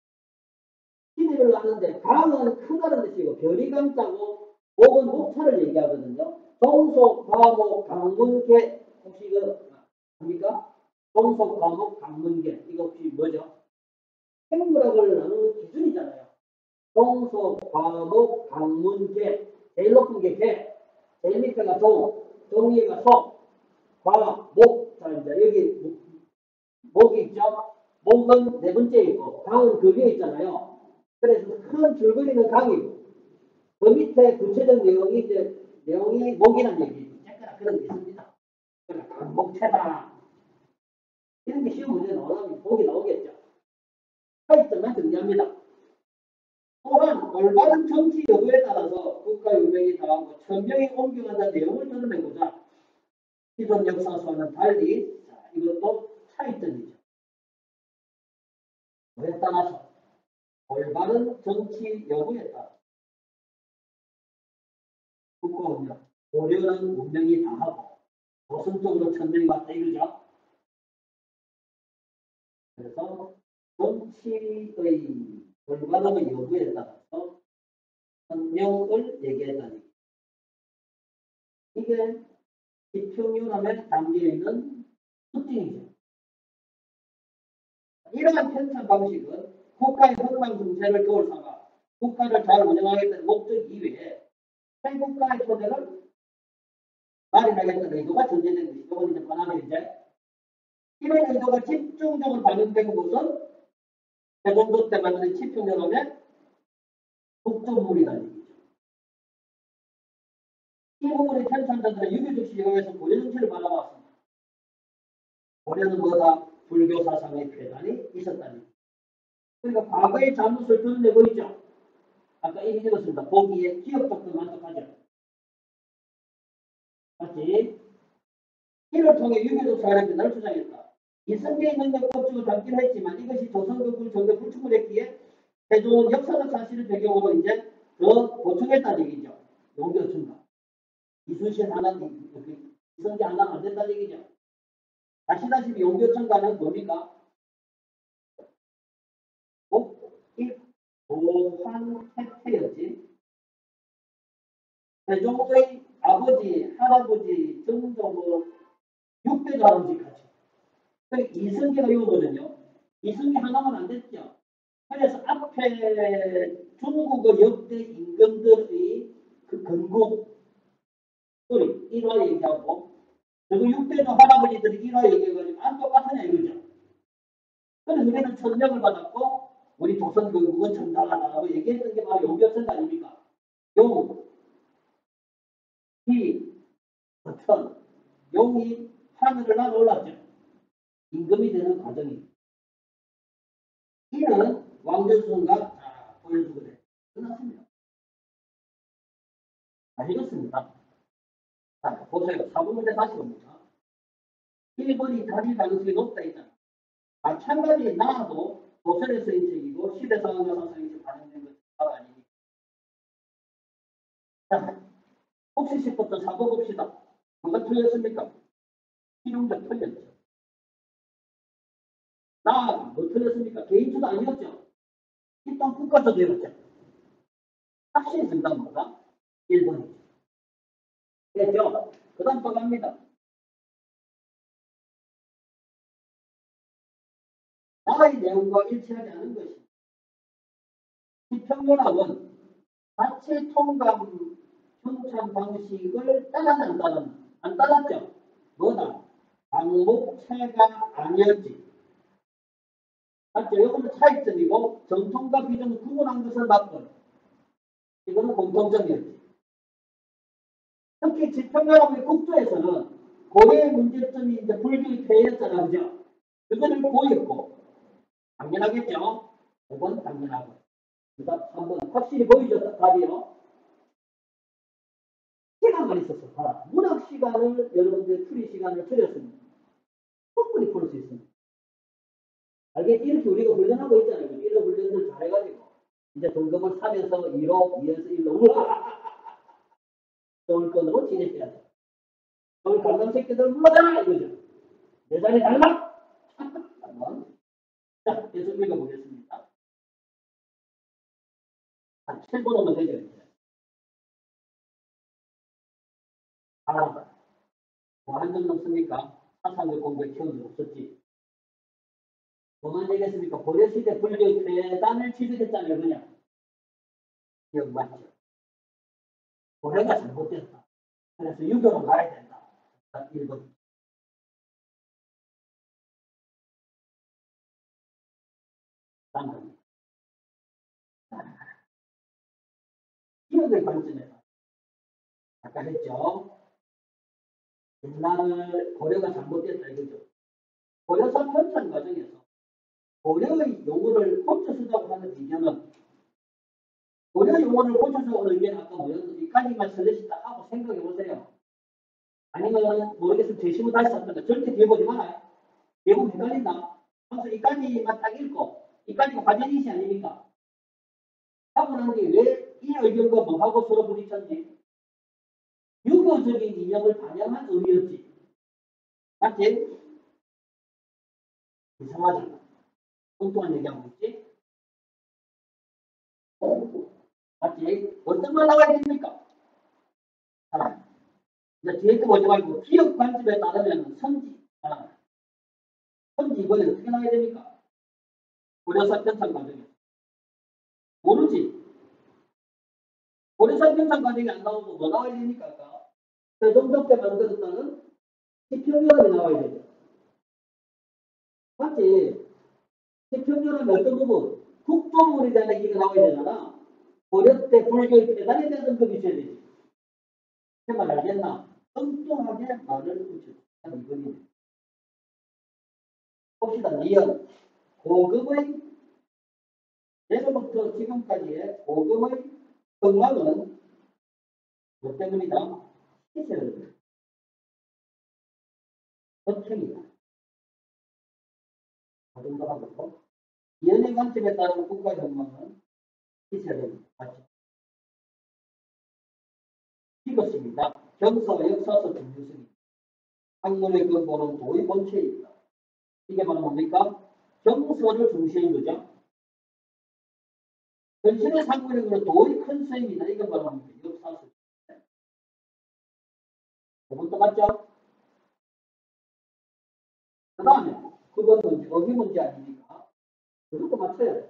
시대별로 하는데, 강은 크다는 뜻이고, 별이 강자고, 목은 목차를 얘기하거든요. 종속, 과목, 강문계, 혹시 이거, 뭡니까? 종속, 과목, 강문계. 이거 혹시 뭐죠? 생물학을 나누는 기준이잖아요. 종속, 과목, 강문계. 제일 높은 게 개, 제일 밑에가 종, 종이가 속, 과, 목. 자, 이제 여기 목이 있죠? 목은 네 번째 있고, 강은 그 위에 있잖아요. 그래서 큰 줄거리는 강이고, 그 밑에 구체적 내용이 이제, 내용이 목이라는 얘기죠. 그런 게 있습니다. 그러니까 강목체다. 이런 게 쉬운 문제 나오면 목이 나오겠죠. 차이점만 정리합니다. 또한 올바른 정치 여부에 따라서 국가 유명이 다하고 천명이 옮겨간다는 내용을 드러내고자 기존 역사서와는 달리 자, 이것도 차이점이죠. 뭐에 따라서 올바른 정치 여부에 따라 국가 운영 고려는 운명이 다하고 조선 쪽으로 천명이 왔다 이거죠. 그래서 정치의 올바른 여부에 따라서 천명을 얘기했다니. 이게 지평유람에 담겨있는 특징이죠. 이러한 편찬 방식은 국가의 흥망 정세를 도울 삼아 국가를 잘 운영하겠다는 목적 이외에 세국가의 토대를 마련하겠다는 의도가 전제된 것이죠. 이건 이제 반하면 이제 이런 의도가 집중적으로 반영된 것은 세종도 때 만든 지평유람의 국정물이라는 얘기죠. 이 부분의 편찬자들은 유교적 시각에서 고려 정치를 바라봤습니다. 고려는 뭐다? 불교 사상의 폐단이 있었다니. 그러니까 과거의 잘못을 드러내고 있죠. 아까 이미 읽었습니다. 보기에 기업적도 만족하죠. 맞지? 이를 통해 유교적 사회의 변화를 주장했다. 이성계의 능력 법칙을 담긴 했지만 이것이 조선건국 정대 불충분했기에 세종은 역사적 사실을 배경으로 이제 더 보충했다는 얘기죠. 용교 증가. 이순신 하나, 이성계 하나 안 된다는 얘기죠. 아시다시피 용교 증가는 뭡니까? 보환 태태였지. 세종의 아버지, 할아버지, 정종은 육 대 다람쥐까지. 이성계가 이거거든요. 이성계 하나만 안 됐죠. 그래서 앞에 중국의 역대 임금들의 그 건국 소리, 일화 얘기하고, 그리고 육 대조 할아버지들이 일화 얘기해가지고 안 똑같으냐 이거죠. 그래서 우리는 천명을 받았고, 우리 조선 건국은 정당하다고 얘기했던 게 바로 용비었던 아닙니까? 용, 희, 천, 용이 하늘을 날아 올랐죠. 임금이 되는 과정입니다. 이는 왕조선과 자, 보여주거든. 끝났습니다. 다 읽었습니다. 자, 보세요. 사 번 문제 다시 봅니다. 일 번이 답일 가능성이 높다 있잖아. 마찬가지 나도 도선의 쓰인 책이고 시대 상황과 사상이 반영된 것이 아니니까. 자, 혹시 싶었던 사고 봅시다. 누가 틀렸습니까? 실용적 틀렸죠. 나, 뭐 틀렸습니까? 개인주도 아니었죠. 일단 국가도 되었죠. 확실히 정답 뭐가? 일 번이죠. 됐죠? 그 다음 또 갑니다. 나의 내용과 일치하지 않은 것이. 지평연합은 자체 통감 형찬 방식을 따랐나 안 따랐나? 안 따랐죠? 뭐다? 방목체가 아니었지. 맞죠? 이거는 차이점이고 정통과 비정을 구분한 것을 맞고 이거는 공통점이었지. 특히 지평연합의 국조에서는 고려의 문제점이 이제 불교의 폐해였잖아. 그죠? 그거를 보였고 당연하겠죠? 이건 당연하고. 그다음 한번 확실히 보이죠? 답이요. 시간만 있었어. 봐라. 문학 시간을 여러분들 풀이 시간을 줄였습니다. 충분히 풀 수 있습니다. 알겠지? 이렇게 우리가 훈련하고 있잖아요. 이런 훈련들 잘해가지고 이제 등급을 사면서 이로, 이에서 일로 우와! 서울권으로 진입해야 돼. 서울 강남 새끼들 물러가라! 이거죠. 내 자리 달라! 한번. 자, 계속 읽어보겠습니다. 한 칠 번 오면 되죠. 이제. 아, 뭐 한 점 넘습니까? 사상적 공부에 키운 적 없었지. 뭐만 얘기했습니까? 고려시대 불교 대단을 지배했잖아요. 그냥. 기억 맞죠? 고려가 잘못됐다. 그래서 유교로 가야 된다. 일 번. 당근. 기억의 관점에서. 아까 했죠? 옛날 고려가 잘못됐다 이거죠. 고려사 편찬 과정에서 고려의 용어를 고쳐 쓰자고 하는 의견은 고려 용어를 고쳐 쓰자고 하는 의견은 아까 뭐였는지 이까지만 설레시다 하고 생각해 보세요. 아니면 모르겠으면 제시문 다시 썼던가 절대 뒤에 보지 마라. 대부분 헷갈린다. 그래서 이까지만 딱 읽고 이까지가 과제이시 아닙니까? 하고 난 뒤에 왜 이 의견과 뭐하고 서로 부딪혔지? 유교적인 이념을 반영한 의미였지. 맞지? 이상하지? 엉뚱한 얘기하고 있지? 맞지? 어떤 걸 나와야 됩니까? 자, 이제 뒤에 거 보지 말고 기억 관점에 따르면 선지. 자, 선지 이번에 어떻게 나와야 됩니까? 고려사 편찬 과정에. 모르지? 고려사 편찬 과정이 안 나오고 뭐 나와야 됩니까? 아까? 세종적 때 만들었다는 시평연합이 나와야 되죠. 맞지? 시평연합이 어떤 부분? 국조물에 대한 얘기가 나와야 되잖아. 고려 때 불교의 대단에 대한 언급이 있어야 되지. 그 말 알겠나? 엉뚱하게 말을 붙여. 이거니. 봅시다. 니은. 고급의, 예로부터 지금까지의 고급의 흥망은 뭐 때문이다? 시세를. 선택이다. 그 정도 하고. 연예 관점에 따른 국가 흥망은 시세를 받지. 이것입니다. 경서와 역사서 중요성입니다. 학문의 근본은 도의 본체에 있다. 이게 바로 뭡니까? 경서를 중시한 거죠. 전신의 상문력으로 도의 컨셉입니다. 이건 바로 뭡니까? 역사서. 그것도 맞죠? 그 다음에 그건 문제, 어기 문제 아닙니까? 그것도 맞춰야 돼.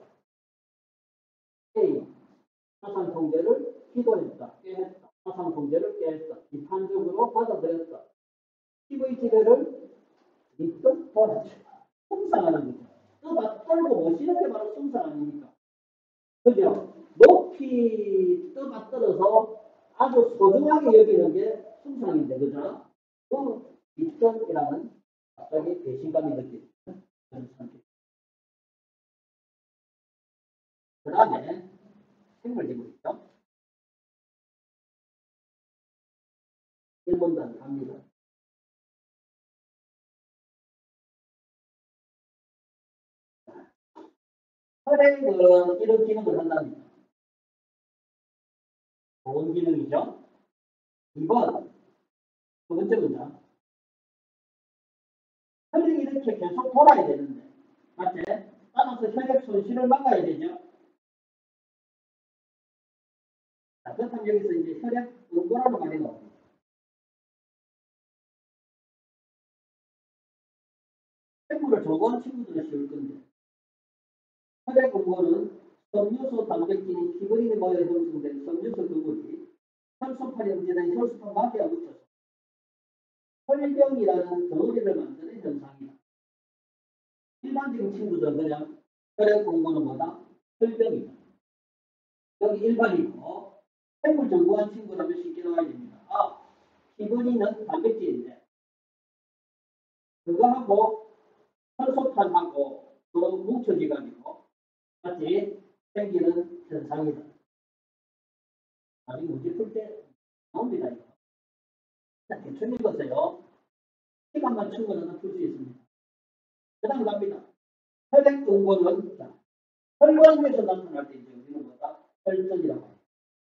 A. 사상 통제를 기도했다. 깨했다. 사상 통제를 깨했다. 비판적으로 받아들였다. 피부의 지배를 믿듯 도와줬다. 숭상하는 거죠. 떠받들고 모시는 게 바로 숭상 아닙니까? 그죠? 높이 떠받들어서 아주 소중하게 여기는 게 숭상인데, 그죠? 그 믿음이라는 갑자기 배신감이 느껴지는 그런 상태. 그 다음에 생물지구 있죠? 일 번단 갑니다. 혈액은 이런 기능을 한답니다. 좋은 기능이죠. 이 번, 두 번째 문장. 혈액이 이렇게 계속 돌아야 되는데, 맞지? 따라서 혈액 손실을 막아야 되죠. 자, 그렇다면 여기서 이제 혈액 응고라는 말이 나옵니다. 생물을 좋아하는 친구들은 쉬울 건데, 혈액 응고는 섬유소 단백질이 피부린에 모여 형성된 섬유소 그물이 혈소판에 움직이는 혈소판 마비와 묻혀서 혈병이라는 덩어리를 만드는 현상이다. 일반적인 친구들은 그냥 혈액 공고는 뭐다? 혈병이다. 여기 일반이고 생물 전공한 친구라면 쉽게 나와야 됩니다. 아, 피부린은 단백질인데 그거하고 혈소판하고 서로 뭉쳐지가지고 같이 생기는 현상이다. 나중에 문제 풀 때 나옵니다. 이거. 대충 읽었어요. 시간만 충분하면 풀 수 있습니다. 그 다음 갑니다. 혈액 공고는 혈관에서 나타날 때 이제 우리는 뭐다? 혈전이라고 합니다.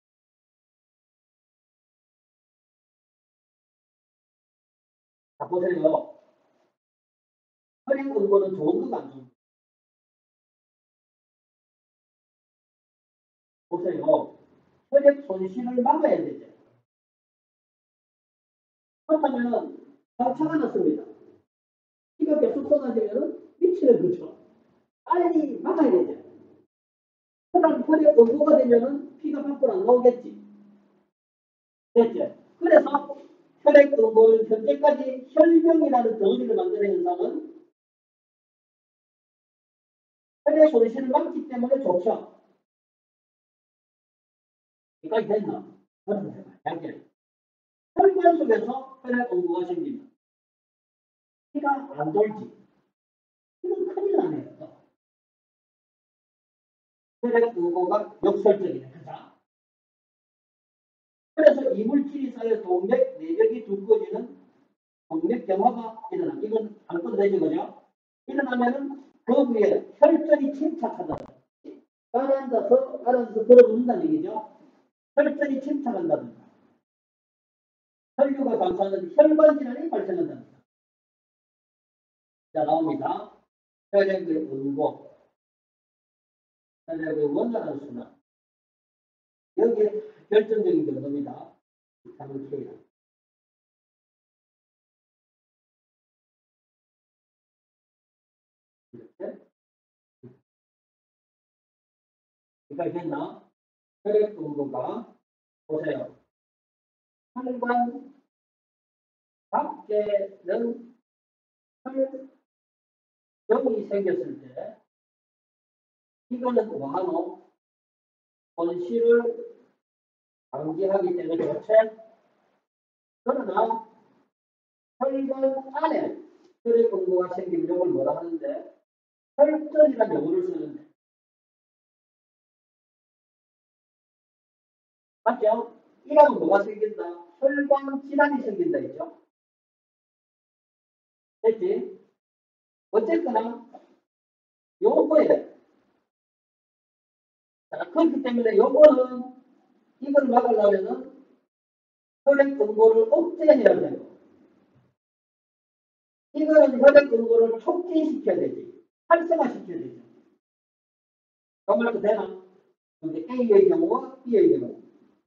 자, 보세요. 혈액 공고는 좋은 거가 안 좋은 거. 보세요. 혈액 손실을 막아야 되죠. 그렇다면 상처가 났습니다. 피가 계속 쏟아지면 미치는 거죠. 빨리 막아야 되죠. 그다음 혈액 응고가 되면은 피가 밖으로 안 나오겠지. 됐죠. 그래서 혈액 응고는 현재까지 혈병이라는 덩어리를 만드는 현상은 혈액 손실을 막기 때문에 좋죠. 여기까지 됐나? 여러분 해봐. 얇게. 혈관 속에서 혈액 응고가 생깁니다. 피가 안 돌지. 이건 큰일 나네요. 혈액 응고가 역설적이네. 그죠? 그래서 이물질이 쌓여 동맥 내벽이 두꺼워지는 동맥 경화가 일어나. 이건 안건 되죠, 그죠? 일어나면은 그 위에 혈전이 침착하다. 가라앉아서 가라앉아서 들어붙는다는 얘기죠. 혈전이 침착한다든가. 혈류가 감소하는 혈관 질환이 발생한답니다. 자, 나옵니다. 혈액의 응고, 혈액의 원활한 순환, 여기에 결정적인 경우입니다. 비타민 K가. 이렇게. 그러니까 됐나? 혈액 공급가 보세요. 혈관 밖에는 혈병이 생겼을 때 이거는 뭐하노? 손실을 방지하기 때문에 좋지. 그러나 혈관 안에 혈액 공급가 생기면 이걸 뭐라 하는데? 혈전이라는 용어를 쓰는데. 맞죠? 이러면 뭐가 생긴다? 혈관 질환이 생긴다 했죠? 됐지? 어쨌거나 요거에 자, 그렇기 때문에 요거는 이걸 막으려면은 혈액 공고를 억제해야 되고 이거는 혈액 공고를 촉진시켜야 되지. 활성화시켜야 되죠. 정말 되나? 근데 A의 경우와 B의 경우.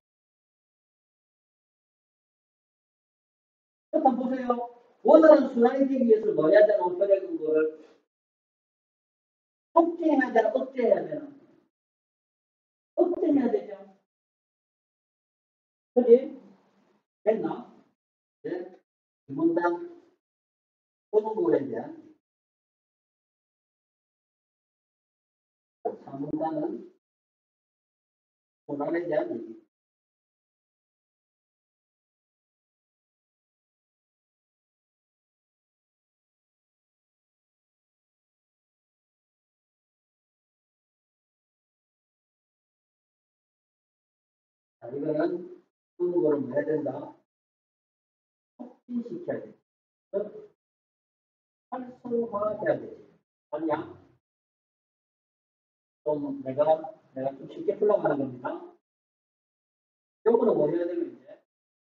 한번 보세요. 원활한 순환이 되기 위해서 뭐 해야 되나? 혈액 공고를 촉진해야 되나? 억제해야 되나? 억제해야 되죠. 그지? 됐나? 네. 이 문단 소문구에 대한 삼 문단은 순환에 대한 얘기. 자, 이거는 소문구를 뭐 해야 된다? 촉진시켜야 돼. 활성화해야 되지. 맞냐? 좀 내가 내가 좀 쉽게 풀어가는 겁니다. 요거는 뭐 해야 되면 이제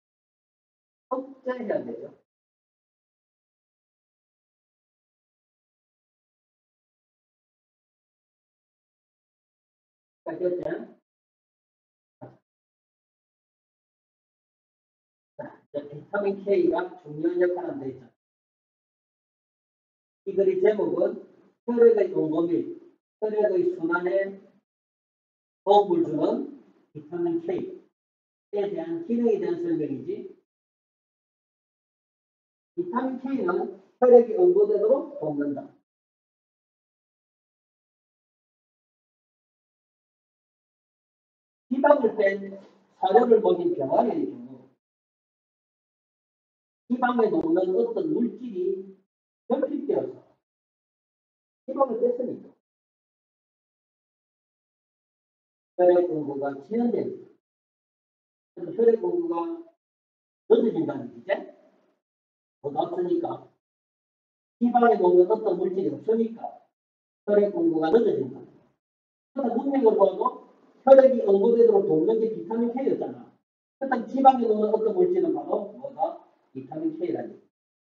억제해야 되죠. 알겠죠? 자, 이제 비타민 K가 중요한 역할을 한다 했죠. 이 글의 제목은 혈액의 공급 및 혈액의 순환에 도움을 주는 비타민 K에 대한 기능에 대한 설명이지. 비타민 K는 혈액이 응고되도록 돕는다. 지방을 뺀 사료를 먹인 병아리의 경우 지방에 녹는 어떤 물질이 결핍되어서 지방을 뺐으니까 혈액 공급가 지연됩니다. 그래서 혈액 공급가 늦어진다는 얘기죠. 못 없으니까 지방에 녹는 어떤 물질이 없으니까 혈액 공급가 늦어진다. 그러니까 문맥을 봐도 혈액이 응고되도록 돕는 게 비타민 K였잖아. 그렇다면 지방에 녹는 어떤 물질은 바로 뭐다? 비타민 K라는 얘기.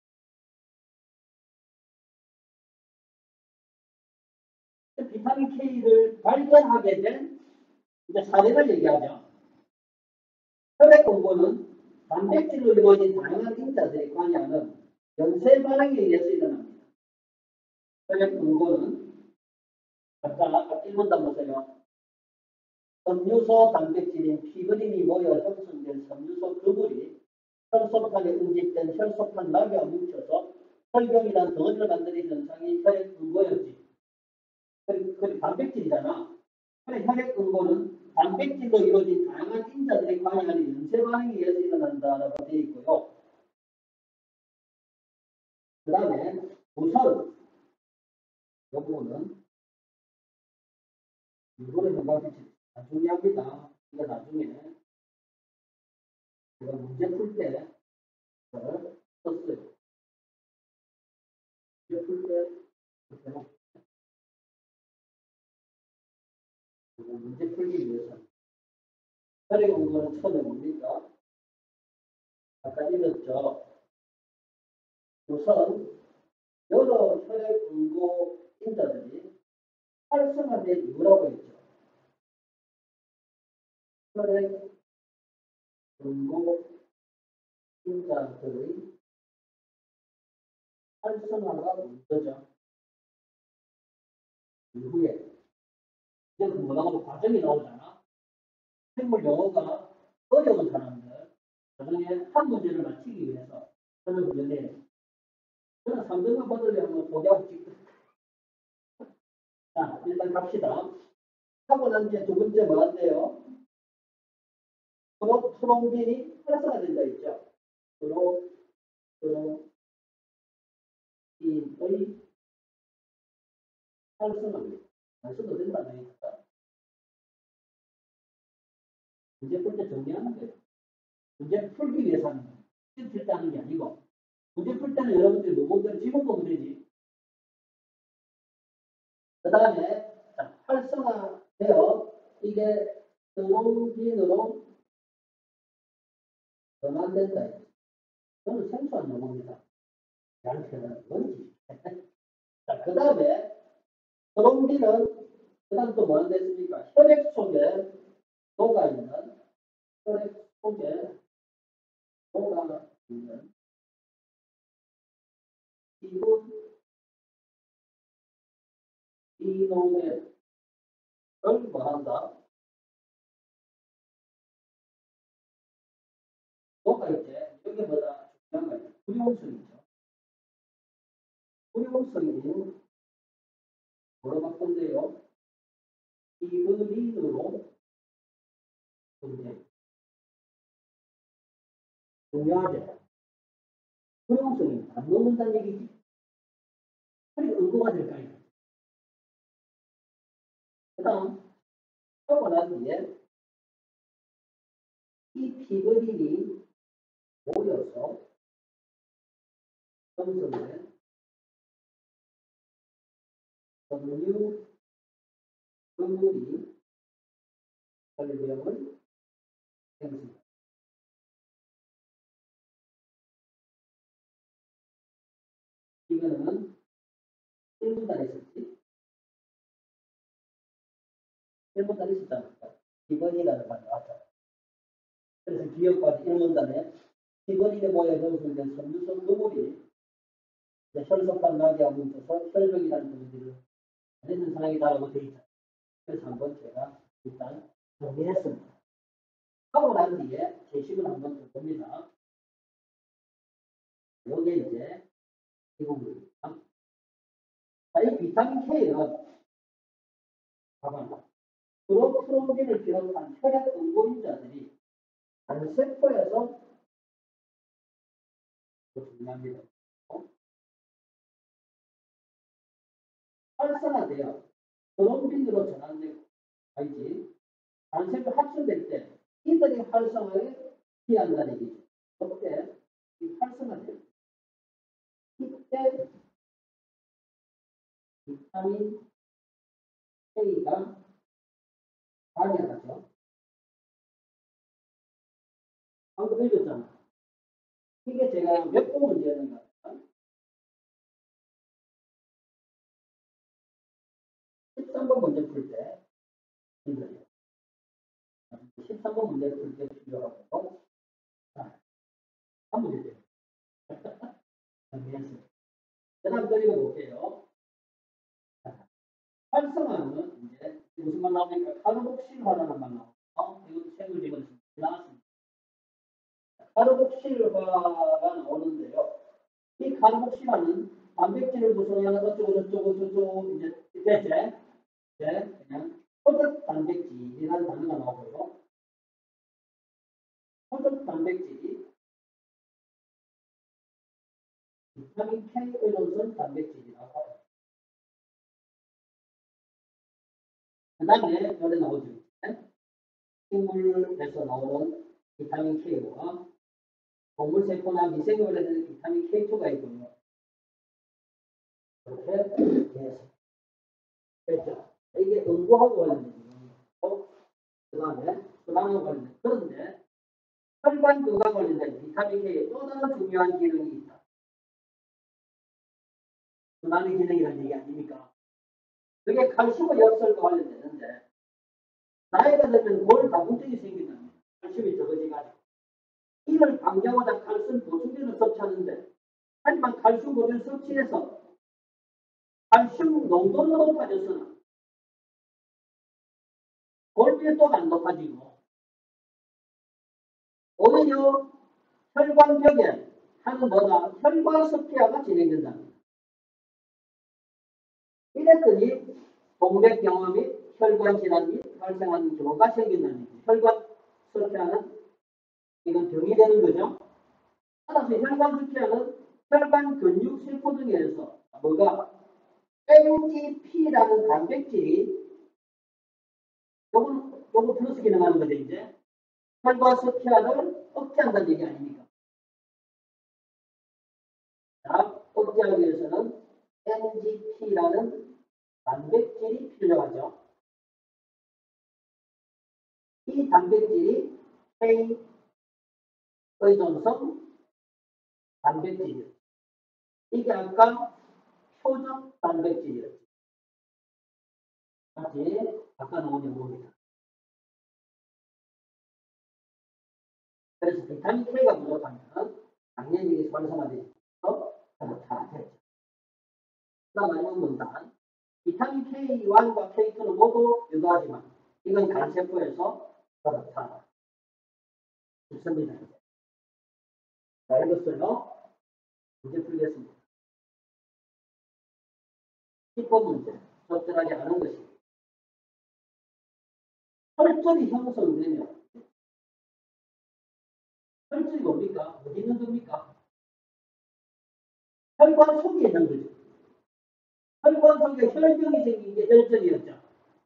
비타민 K를 발견하게 된 이제 사례를 얘기하죠. 혈액 공고는 단백질로 이루어진 다양한 인자들이 관여하는 연쇄 반응에 의해서 일어납니다. 혈액 공고는 아까 일 문단 보세요. 섬유소 단백질인 피그린이 모여 형성된 섬유소 그물이 혈소판에 응집된 혈소판 막이와 뭉쳐서 혈경이란 덩어리를 만드는 현상이 혈액 공고였지. 그 단백질이잖아. 그래 혈액 공고는 단백질로 이루어진 다양한 인자들이 관여하는 연쇄 반응에 의해서 일어난다라고 되어 있고요. 그 다음에 우선 이 부분은 이거는 생각이 중요합니다. 이거 나중에 제가 문제 풀때 썼어요. 문제 풀때 문제 풀기 위해서 혈액 공고는 처음에 뭡니까? 아까 읽었죠. 우선 여러 혈액 공고 인자들이 활성화된 이유라고 했죠. 혈액 응고 인자들의 활성화가 먼저죠. 이후에 이제 그 뭐라고 과정이 나오잖아. 생물 용어가 어려운 사람들 나중에 한 문제를 맞히기 위해서 하는 훈련이에요. 저는 삼 등급 받으려면 고대하고 찍고. 자, 일단 갑시다. 하고 난 뒤에 두 번째 뭐 한대요? 프로, 프롬빈이 활성화된다 있죠. 프로, 프로, 빈의 활성화입니다. 안 써도 된다는 얘기입니다. 문제 풀 때 정리하는 거예요. 문제 풀기 위해서 하는 거예요. 문제 풀 때 하는 게 아니고. 문제 풀 때는 여러분들이 노동대로 지금 보면 되지. 그 다음에 활성화되어 이게 프롬빈으로 전환된다. 저는 생소한 용어입니다. 양태는 뭔지. 자, 그 다음에 프롬빈은 그 다음 또 뭐가 됐습니까? 혈액 속에 녹아있는 혈액 속에 녹아있는 기분 이놈의 걸 뭐한다? 녹아있지. 여기 뭐다? 중요한 거예요. 불용성이죠. 불용성이 뭐로 바꾼대요? 기브린으로 분해. 중요하죠. 불용성이 안 녹는다는 얘기지. 그러니까 응고가 될까요? 그 다음 하고 난 뒤에 이 피그린이 모여서 형성된 섬유 그물이 혈병을 생성합니다. 이거는 일 분단에 있었지. 일 분단에 있었잖아. 기본이라는 말이 나왔잖아. 그래서 기억과지 일 분단에 기본인의 모여 형성된 섬유성 그물이 혈속판 나게 뭉쳐서 혈병이라는 부분들을 내는 상황이 다라고 되어 있잖아. 그래서 한번 제가 일단 정리했습니다. 하고 난 뒤에 제식을 한번 더 봅니다. 요게 이제 이 부분입니다. 자, 이 비타민 K는 봐봐. 프로프로빈을 비롯한 혈액 응고인자들이 단세포에서 중요합니다. 활성화되어 프로빈으로 전환되고, 알지? 단세포 합성될 때 이들이 활성화에 기한다는 얘기죠. 그때 이 활성화돼요. 이때 비타민 K가 발현하죠. 방금 읽었잖아. 이게 제가 몇 번 문제였는가? 십삼 번 문제 풀 때 힘들어요. 십삼 번 문제를 풀 때 필요하고, 자, 한 문제 돼요. 정리했습니다. 그 다음 또 읽어볼게요. 활성화는 이제 무슨 말 나옵니까? 카르복실화라는 말 나오고, 어? 이것도 책을 읽어서 나왔습니다. 카르복실화가 나오는데요. 이 카르복실화는 단백질을 구성하는 어쩌고 저쩌고 저쩌고 이제 이제 이제 그냥 포적 단백질이라는 단어가 나오고요. 포적 단백질이 비타민 K 의존성 단백질이라고 합니다. 그 다음에 여기 나오죠. 식물에서 나오는 비타민 K와 동물세포나 미생물에는 비타민 케이 투가 있고요. 이렇게 되었습니다. 그렇죠. 이게 응고하고 관련된 거고, 그 다음에 순환하고 관련된. 그런데 혈관근과 관련된 비타민 K에 또 다른 중요한 기능이 있다. 순환의 기능이라는 얘기 아닙니까? 그게 칼슘의 역설과 관련되는데, 나이가 들면 골 다공증이 생긴답니다. 칼슘이 적어지가지고. 이를 방지하고자 칼슘 보충제를 섭취하는데, 하지만 칼슘 보충 섭취해서 칼슘 농도는 높아졌으나 골밀도가 안 높아지고 오히려 혈관벽에 하는 뭐다? 혈관석회화가 진행된답니다. 이랬더니 동맥경화 및 혈관질환이 발생하는 경우가 생긴다는 거죠. 혈관석회화는 이건 병이 되는 거죠. 따라서 혈관석회화는 혈관 근육 세포 등에 의해서 뭐가 엠지피라는 단백질이 요건 요거 플러스 기능하는 거죠. 이제 혈관석회화를 억제한다는 얘기 아닙니까? 자, 억제하기 위해서는 엠지피라는 단백질이 필요하죠. 이 단백질이 K 의존성 단백질이에요. 이게 아까 표적 단백질이에요. 다시 아까 나온 연구입니다. 그래서 비타민 K가 부족하면 당연히 활성화되어서 그렇다 되죠. 그다음 마지막 문단. 비타민 케이 원과 케이 투는 모두 유도하지만 이건 간세포에서 그렇다. 좋습니다. 자, 읽었어요. 문제 풀겠습니다. 십 번 문제. 적절하지 않은 것이. 혈전이 형성되면 혈전이 뭡니까? 어디 있는 겁니까? 혈관 속에 있는 거죠. 혈관 속에 혈병이 생긴 게 혈전이었죠.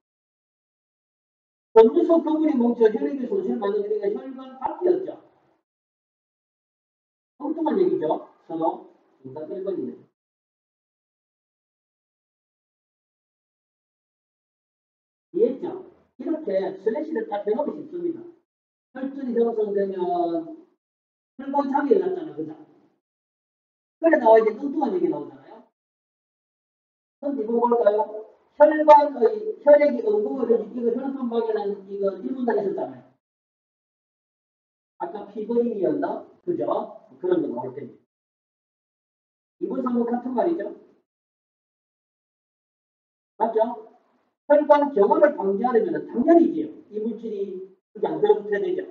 전류소 그물이 뭉쳐 혈액이 손실을 받는 게 혈관 밖이었죠. 엉뚱한 얘기죠. 서로 정답 일 번이네요. 이해했죠? 이렇게 슬래시를 딱 해놓으면 쉽습니다. 혈전이 형성되면 혈관 장애 일어났잖아. 그죠? 그래 나와 이제 뚱뚱한 얘기 나오잖아요. 그럼 이거 볼까요? 혈관의 혈액이 응고를 이거 혈관 박에는 이거 일 분단 있었잖아요. 아까 피버린이었나? 그죠? 그런 거 나올 때입니다. 이 번, 삼 번 같은 말이죠. 맞죠? 혈관 경화를 방지하려면 당연히지요. 이물질이 그게 안 들어붙어야 되죠.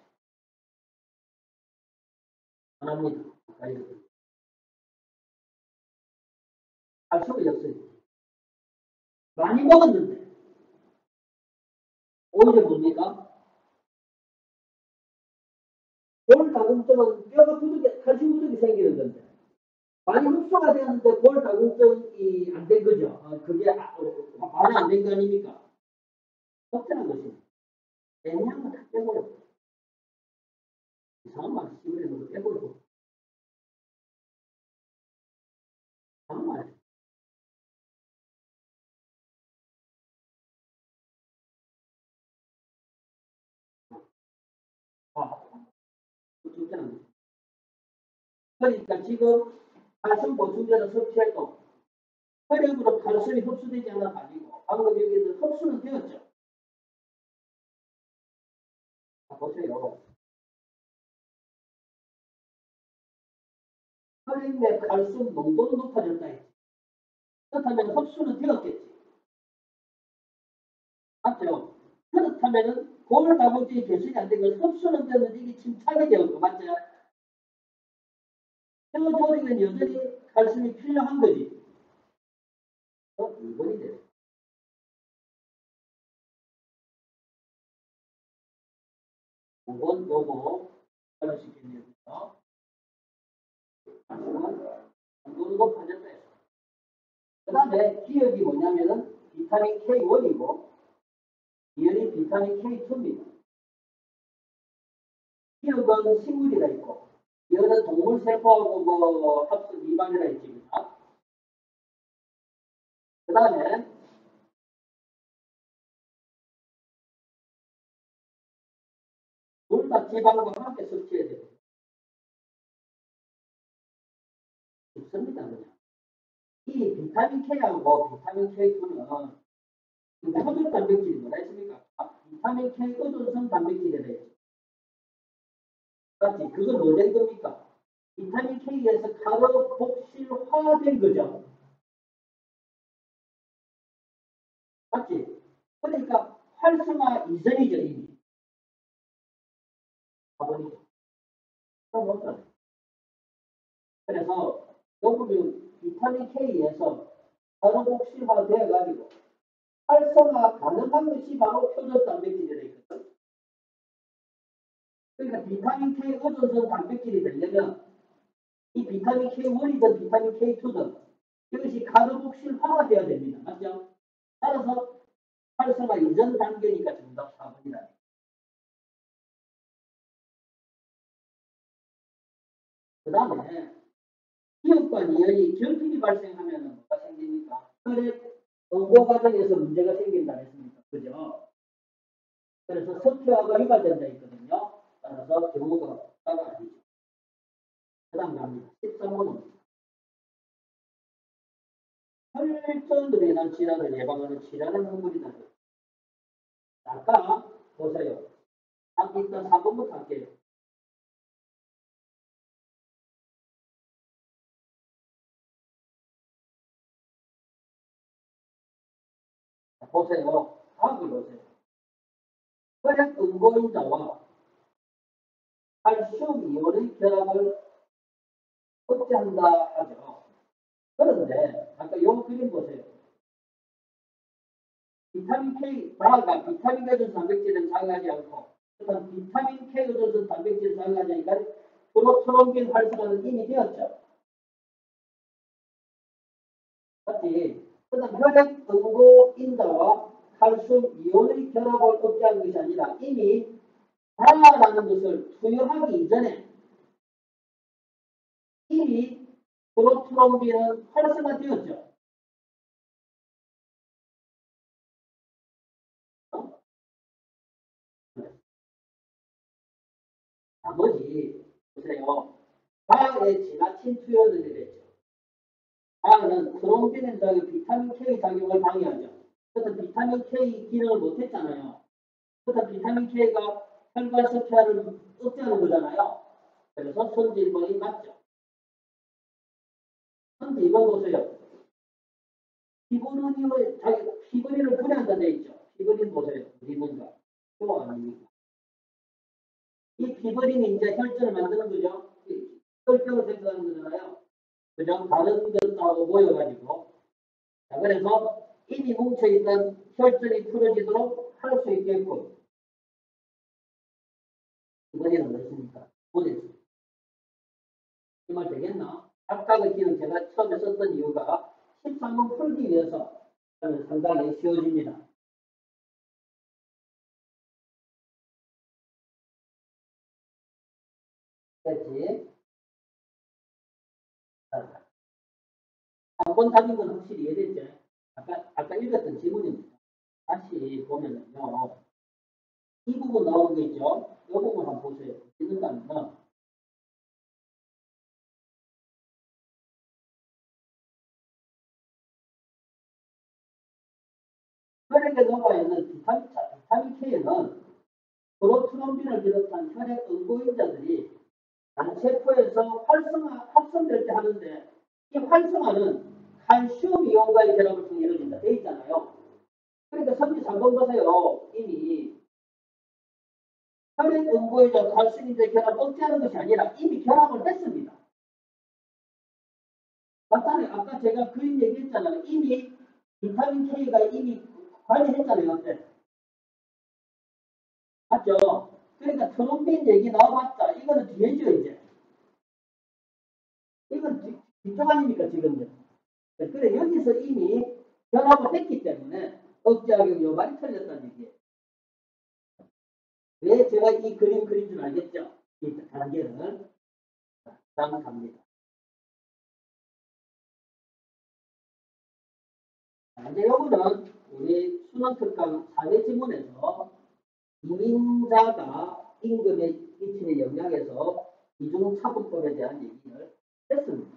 안 합니다. 할 수가 없어요. 많이 먹었는데 오히려 뭡니까? 골 다공증은 뼈가 부족해, 칼슘 부족이 생기는 건데 많이 흡수가 되었는데 골 다공증이 안 된 거죠. 어, 그게 아, 어, 많이 안 된 거 아닙니까? 걱정한 것입니다. 애매한 거 다 빼버려. 이상한 말 씹으려는 거 빼버리고. 이상한 말. 아, 걱정한 거. 그러니까 지금 칼슘 보충제를 섭취해도 혈액으로 칼슘이 흡수되지 않아 가지고 방금 여기서 흡수는 되었죠. 아, 보세요. 혈액 내 칼슘 농도는 높아졌다 했지. 그렇다면 흡수는 되었겠지. 맞죠? 그렇다면은 골 다공증이 개선이 안 되고 흡수는 되는데 이게 침착이 되었고 맞죠? 뼈조직은 여전히 칼슘이 필요한 거지. 어? 이 번이 돼요. 오 번 요거 발라시키네요. 농도는 높아졌다 했어. 그 다음에 기억이 뭐냐면은 비타민 케이 원이고 이연이 비타민 케이 투입니다. 기억은 식물이라 있고 이거는 동물 세포하고 뭐 합성 미반이라 있습니다. 그 다음에 둘 다 지방과 함께 섭취해야 돼요. 좋습니다. 그냥. 이 비타민 K하고 비타민 케이 투는 표적 단백질이 뭐라 했습니까? 아, 비타민 K 의존성 단백질이 되죠. 맞지? 그건 뭐 된 겁니까? 비타민 K에서 카르복실화된 거죠. 맞지? 그러니까 활성화 이전이죠, 이미. 가버리죠. 그래서 여기 비타민 K에서 카르복실화 되어가지고 활성화 가능한 것이 바로 표적 단백질이 되거든. 그러니까 비타민 K 의존성 단백질이 되려면 이 비타민 케이 원이든 비타민 케이 투든 이것이 카르복실화가 되어야 됩니다. 맞죠? 따라서 활성화 이전 단계니까 정답 사 번이다. 그 다음에 기업과 니은이 결핍이 발생하면 뭐가 생깁니까? 혈액 응고 과정에서 문제가 생긴다 했습니다. 그죠? 그래서 석회화가 유발된다 했거든요. 따라서 경우가 없다가 아니죠. 그 다음 갑니다. 십삼 번은 혈전으로 인한 질환을 예방하는 질환의 항물이다. 아까 보세요. 일단 사 번부터 할게요. 보세요. 다음을 보세요. 혈액 응고인자와 칼슘 이온의 결합을 억제한다 하죠. 그런데 아까 요 그림 보세요. 비타민 K, 다가 비타민 K 전 단백질은 작용하지 않고 그다음 비타민 K 전 단백질을 작용하지 않으니까 프로트롬빈 활성화는 이미 되었죠. 맞지? 그다음 혈액 응고인자와 칼슘 이온의 결합을 억제하는 것이 아니라 이미 다라는 것을 투여하기 이전에 이미 프로트롬빈은 활성화되었죠. 어? 나머지 보세요. 과학에 지나친 투여들이 됐죠. 과학은 트롬빈의 작용, 비타민 K 작용을 방해하죠. 그래서 비타민 K 기능을 못했잖아요. 그래서 비타민 K가 혈관 석회화를 억제하는 거잖아요. 그래서 선지 일 번이 맞죠. 선지 이 번 보세요. 피부린을 자기 피부린을 분해한다 돼 있죠. 피부린 보세요. 어디 뭔가 또 아닙니까? 이 피부린이 이제 혈전을 만드는 거죠. 혈전을 생성하는 거잖아요. 그죠? 다른 것하고 모여가지고. 자, 그래서 이미 뭉쳐있던 혈전이 풀어지도록 할 수 있게끔 이번에는 뭐였습니까? 보냈습니다. 이 말 되겠나? 각각의 기능 제가 처음에 썼던 이유가 십삼 번 풀기 위해서 상당히 쉬워집니다. 됐지? 한 번 답인 건 확실히 이해됐죠? 아까, 아까 읽었던 지문입니다. 다시 보면은요. 이 부분 나오는 거 있죠? 이 부분 한번 보세요. 있는가 하면 혈액에 녹아 있는 비타민, 비타민 K는 프로트롬빈을 비롯한 혈액 응고인자들이 단세포에서 활성화, 합성될 때 하는데 이 활성화는 칼슘 이온과의 결합을 통해 이루어진다. 돼 있잖아요. 그러니까 선지 삼 번 보세요. 이미 혈액 응고인자 칼슘인자 결합 억제하는 것이 아니라 이미 결합을 했습니다. 맞잖아요. 아까 제가 그림 얘기했잖아요. 이미 비타민 K가 이미 관리했잖아요. 어때? 맞죠? 그러니까 트롬빈 얘기 나와봤자 이거는 뒤에죠 이제. 이건 뒤, 뒤쪽 아닙니까 지금요. 그래 여기서 이미 결합을 했기 때문에 억제하기 요 말이 틀렸다는 얘기예요. 왜 제가 이 그림 그린 줄 알겠죠? 이 단계를 다음 갑니다. 이제 요거는 우리 수능 특강 사 회 지문에서 이민자가 임금에 미치는 영향에서 이중차분법에 대한 얘기를 했습니다.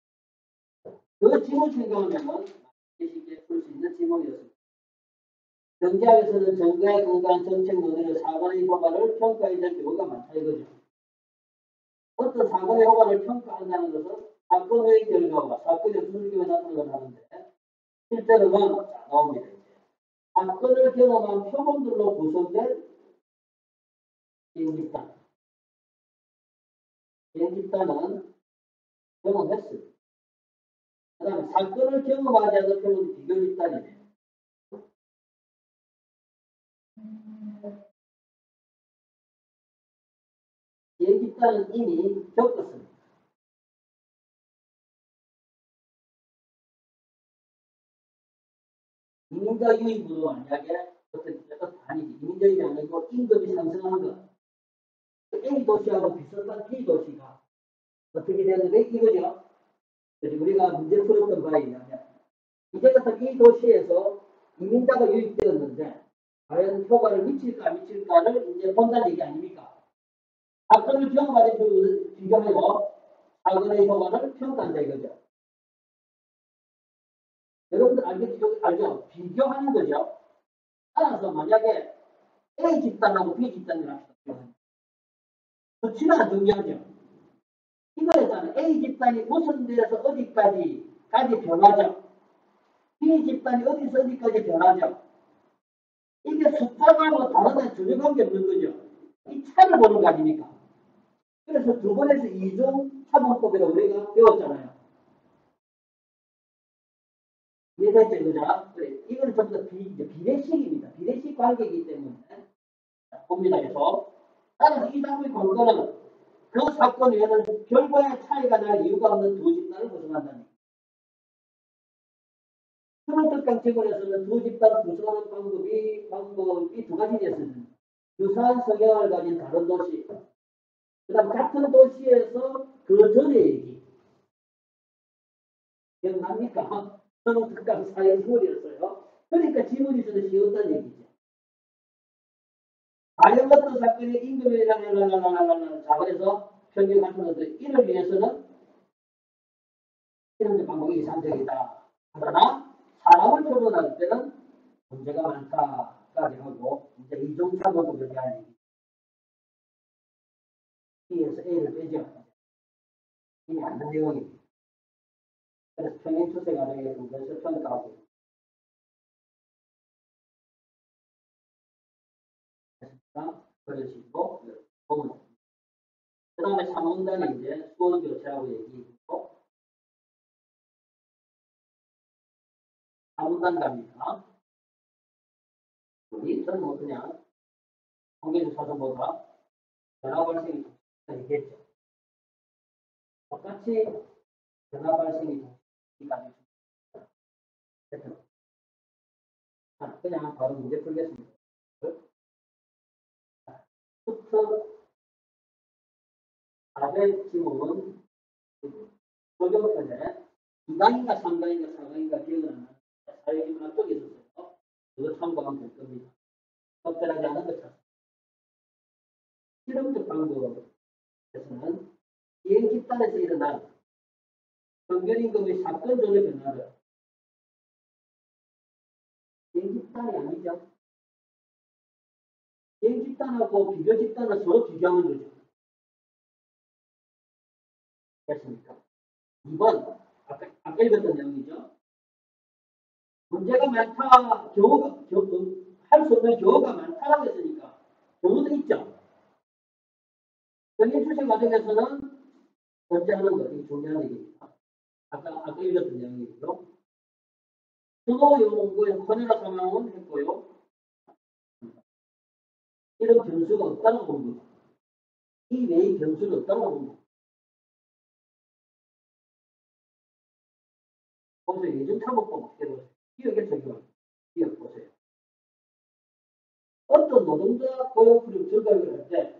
그 지문 생각하면 쉽게 풀 수 있는 지문이었습니다. 경제학에서는 정가에 근거한 정책 논의를 사건의 효과를 평가해야 될 경우가 많다 이거죠. 어떤 사건의 효과를 평가한다는 것은 사건의 결과와 사건의 분류에 나타나는 하는데 실제로는 자, 나옵니다. 이제. 사건을 경험한 표본들로 구성된 비행집단. 비행집단은 경험했습니다. 그 다음에 사건을 경험하지 않은 표본이 비교집단이네요. 비행집단은 이미 겪었습니다. 이민자 유입으로 만약에 어떤 아니지 이민자 유입이 아니고 임금이 상승하는 것 A 도시하고 비슷한 B 도시가 어떻게 되는데 이거죠. 우리가 문제 풀었던 바에 의하면 이제 같은 이 도시에서 이민자가 유입되었는데 과연 효과를 미칠까 안 미칠까를 이제 본다는 얘기 아닙니까? 사건을 경험하는 비교하여 사건의 효과를 평가한다 이거죠. 여러분들 알겠죠? 알죠? 비교하는 거죠. 따라서 만약에 A 집단하고 B 집단을 합시다. 수치가 안 중요하죠. 이거에서는 A 집단이 무슨 데에서 어디까지 까지 변하죠. B 집단이 어디서 어디까지 변하죠. 이게 숫자가 뭐 다르다 전혀 관계 없는 거죠. 이 차를 보는 거 아닙니까? 그래서 두 번에서 이중 차분법이라고 우리가 배웠잖아요. 이해됐죠, 그죠? 그래. 이건 전부 다 비, 비례식입니다. 비례식 관계이기 때문에. 자, 봅니다, 계속. 따라서 이 다음의 관건은 그 사건 외에는 결과의 차이가 날 이유가 없는 두 집단을 구성한다는 얘기입니다. 수능특강 지문에서는 두 집단을 구성하는 방법이, 방법이 두 가지였습니다. 유사한 성향을 가진 다른 도시, 그 다음 같은 도시에서 그 전에 얘기. 기억납니까? 저는 특강 사회수월이었어요. 그러니까 지문이 저는 쉬웠다는 얘기죠. 과연 어떤 사건이 임금이 자본에서 평균 같은 것들 이를 위해서는 이런 방법이 이상적이다. 그러나 사람을 표현할 때는 문제가 많다까지 하고 이제 이중사고법에 대한 얘기. B에서 A를 빼죠. 이미 아는 내용입니다. 그래서 평행 추세 과정에 그것을 평가하고 있습니다. 그런 식으로 보면 됩니다. 그 다음에 삼 원단이 이제 수원 교체하고 얘기했고 삼 원단 갑니다. 우리 저는 뭐 그냥 통계주 사전보다 전화 발생이 얘기했죠. 똑같이 전화 발생이 가지고 있습니다. 자, 그냥 바로 문제 풀겠습니다. 부터 사회 지문은 적용편에 이 강인가 삼 강인가 사 강인가 기억을 안 나는 사회 지문 앞쪽에 있었어요. 그거 참고하면 될 겁니다. 적절하지 않은 것 찾습니다. 실험적 방법에서는 비행 집단에서 일어난 평균 임금의 사건적인 변화를 비행 집단이 아니죠. 비행 집단하고 비교 집단을 서로 비교하는 거죠. 됐습니까? 이 번 아까, 아까 읽었던 내용이죠. 문제가 많다, 경우가, 할 수 없는 경우가 많다라고 했으니까 경우도 있죠. 정의 출생 과정에서는 존재하는 거, 이게 중요한 얘기입니다. 아까, 아까 읽었던 내용이고요. 주로 연구에 코네라 사망은 했고요. 이런 변수가 없다는 겁니다. 이 외의 변수는 없다는 겁니다. 보세요. 예전 탐험법 어떻게 보세요? 기억에 적용합니다. 기억 보세요. 어떤 노동자 고용 불입 증가율을 할 때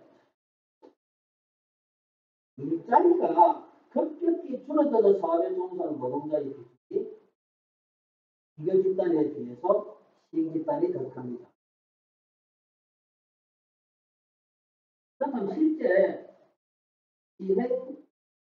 일자리가 급격히 줄어드는 사업에 종사하는 노동자의 비중이 비교 집단에 비해서 시행 집단이 더 큽니다. 그러면 실제 시행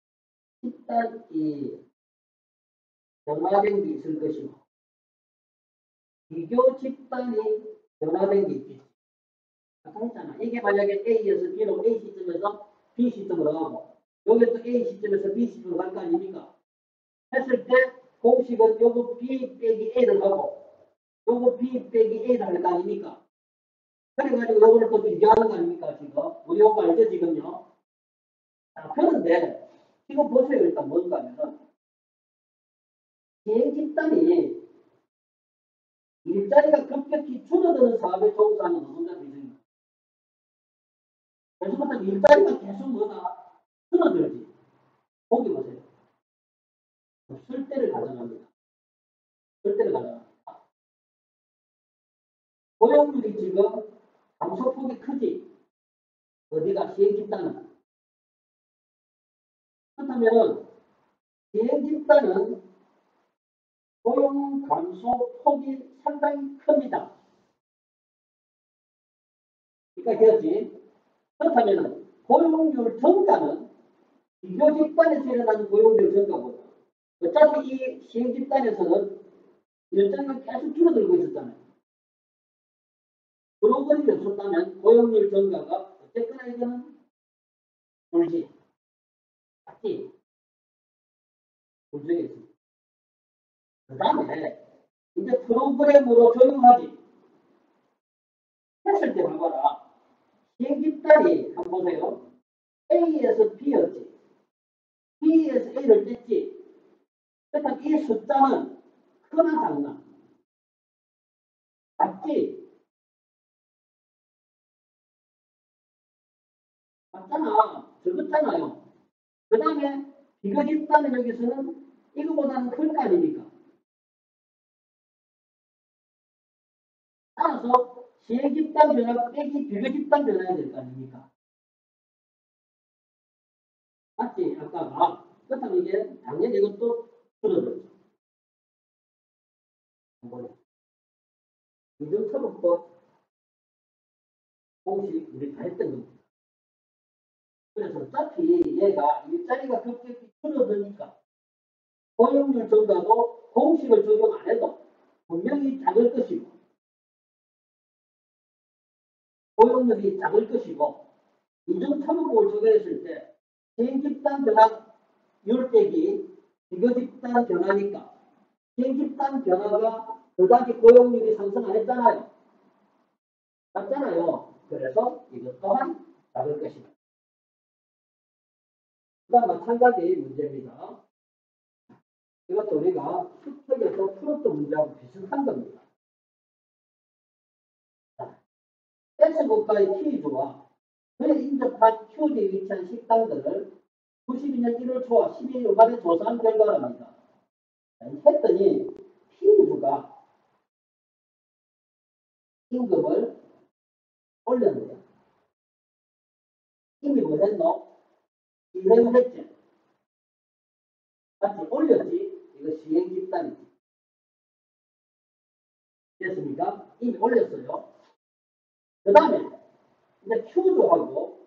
집단이 변화된 게 있을 것이고 비교 집단이 변화된 게 있겠지. 아까 했잖아. 이게 만약에 A에서 B로 A 시점에서 B 시점으로 가고 여기 또 A 시점에서 B 시점으로 갈 거 아닙니까? 했을 때 공식은 요거 B 빼기 A를 하고 요거 B 빼기 A를 할 거 아닙니까? 그래가지고 요거를 또 비교하는 거 아닙니까? 지금 우리 요거 알죠 지금요? 자, 그런데 이거 보세요. 일단 뭔가 하면은 비행 집단이 일자리가 급격히 줄어드는 사업에 종사하는 노동자 비중입니다. 그래서부터 일자리가 계속 뭐다 줄어들지. 거기 보세요. 쓸 때를 가정합니다. 쓸 때를 가정합니다. 고용률이 지금 감소폭이 크지. 어디가 시행 집단은. 그렇다면은 시행 집단은 고용 감소 폭이 상당히 큽니다. 그러니까 그렇지. 그렇다면 고용률 증가는 비교 집단에서 일어나는 고용률 증가보다 어차피 이 시행 집단에서는 일자리가 계속 줄어들고 있었잖아요. 그런 것이 없었다면 고용률 증가가 어쨌거나 이거는 불지, 작지, 불주겠습니다. 그 다음에 이제 프로그램으로 적용하지 했을 때 봐봐라. 시행 집단이 한번 보세요. A에서 B였지. B에서 A를 뗐지. 그러니까 이 숫자는 크나 작나? 작지? 작잖아. 적었잖아요. 그 다음에 비교 집단은 여기서는 이거보다는 클 거 아닙니까? 따라서 시행 집단 변화 빼기 비교 집단 변화해야 될 거 아닙니까? 맞지? 아까가. 그렇다면 이게 당연히 이것도 줄어들죠. 이중처벌법 공식 우리 다 했던 겁니다. 그래서 어차피 얘가 일자리가 급격히 줄어드니까 고용률 증가도 공식을 적용 안 해도 분명히 작을 것이고 고용률이 작을 것이고 이중처벌법을 적용했을 때 시행집단 변화율 빼기 비교집단 변화니까 시행집단 변화가 그다지 고용률이 상승 안 했잖아요. 맞잖아요. 그래서 이것 또한 작을 것이다. 그 다음 마찬가지 문제입니다. 이것도 우리가 수특에서 풀었던 문제하고 비슷한 겁니다. S국가의 T주와 그에 인접한 Q지에 위치한 식당들을 구십이 년 일월 초와 십이 일 말에 조사한 결과랍니다. 했더니 P주가 임금을 올렸네요. 이미 뭐 했노? 시행을 했지. 맞지? 올렸지? 이거 시행 집단이지. 됐습니까? 이미 올렸어요. 그 다음에 이제 Q주하고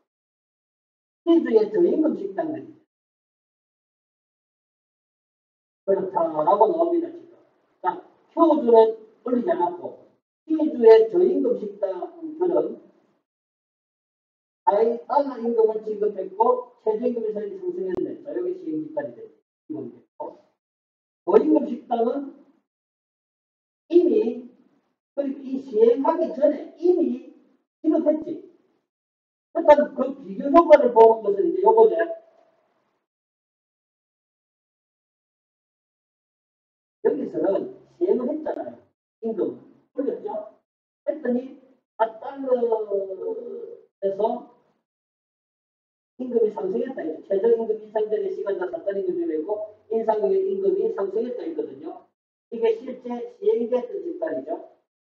T주의 저임금 식당들이 그렇다라고 나옵니다. 지금. 자, Q주는 올리지 않았고 T주의 저임금 식당들은 아예 달러 임금을 지급했고 최저임금이 상승했네. 자, 여기 시행 집단이 됐고 고임금 식당은 이미 이 시행하기 전에 이미 지급했지. 일단 그 비교 효과를 보는 것은 이제 요거죠. 여기서는 시행을 했잖아요. 임금 올렸죠. 했더니 사 달러에서 임금이 상승했다. 최저임금 인상되는 시간과 사 달 임금이 되고 인상의 임금이 상승했다 있거든요. 이게 실제 시행됐던 집단이죠.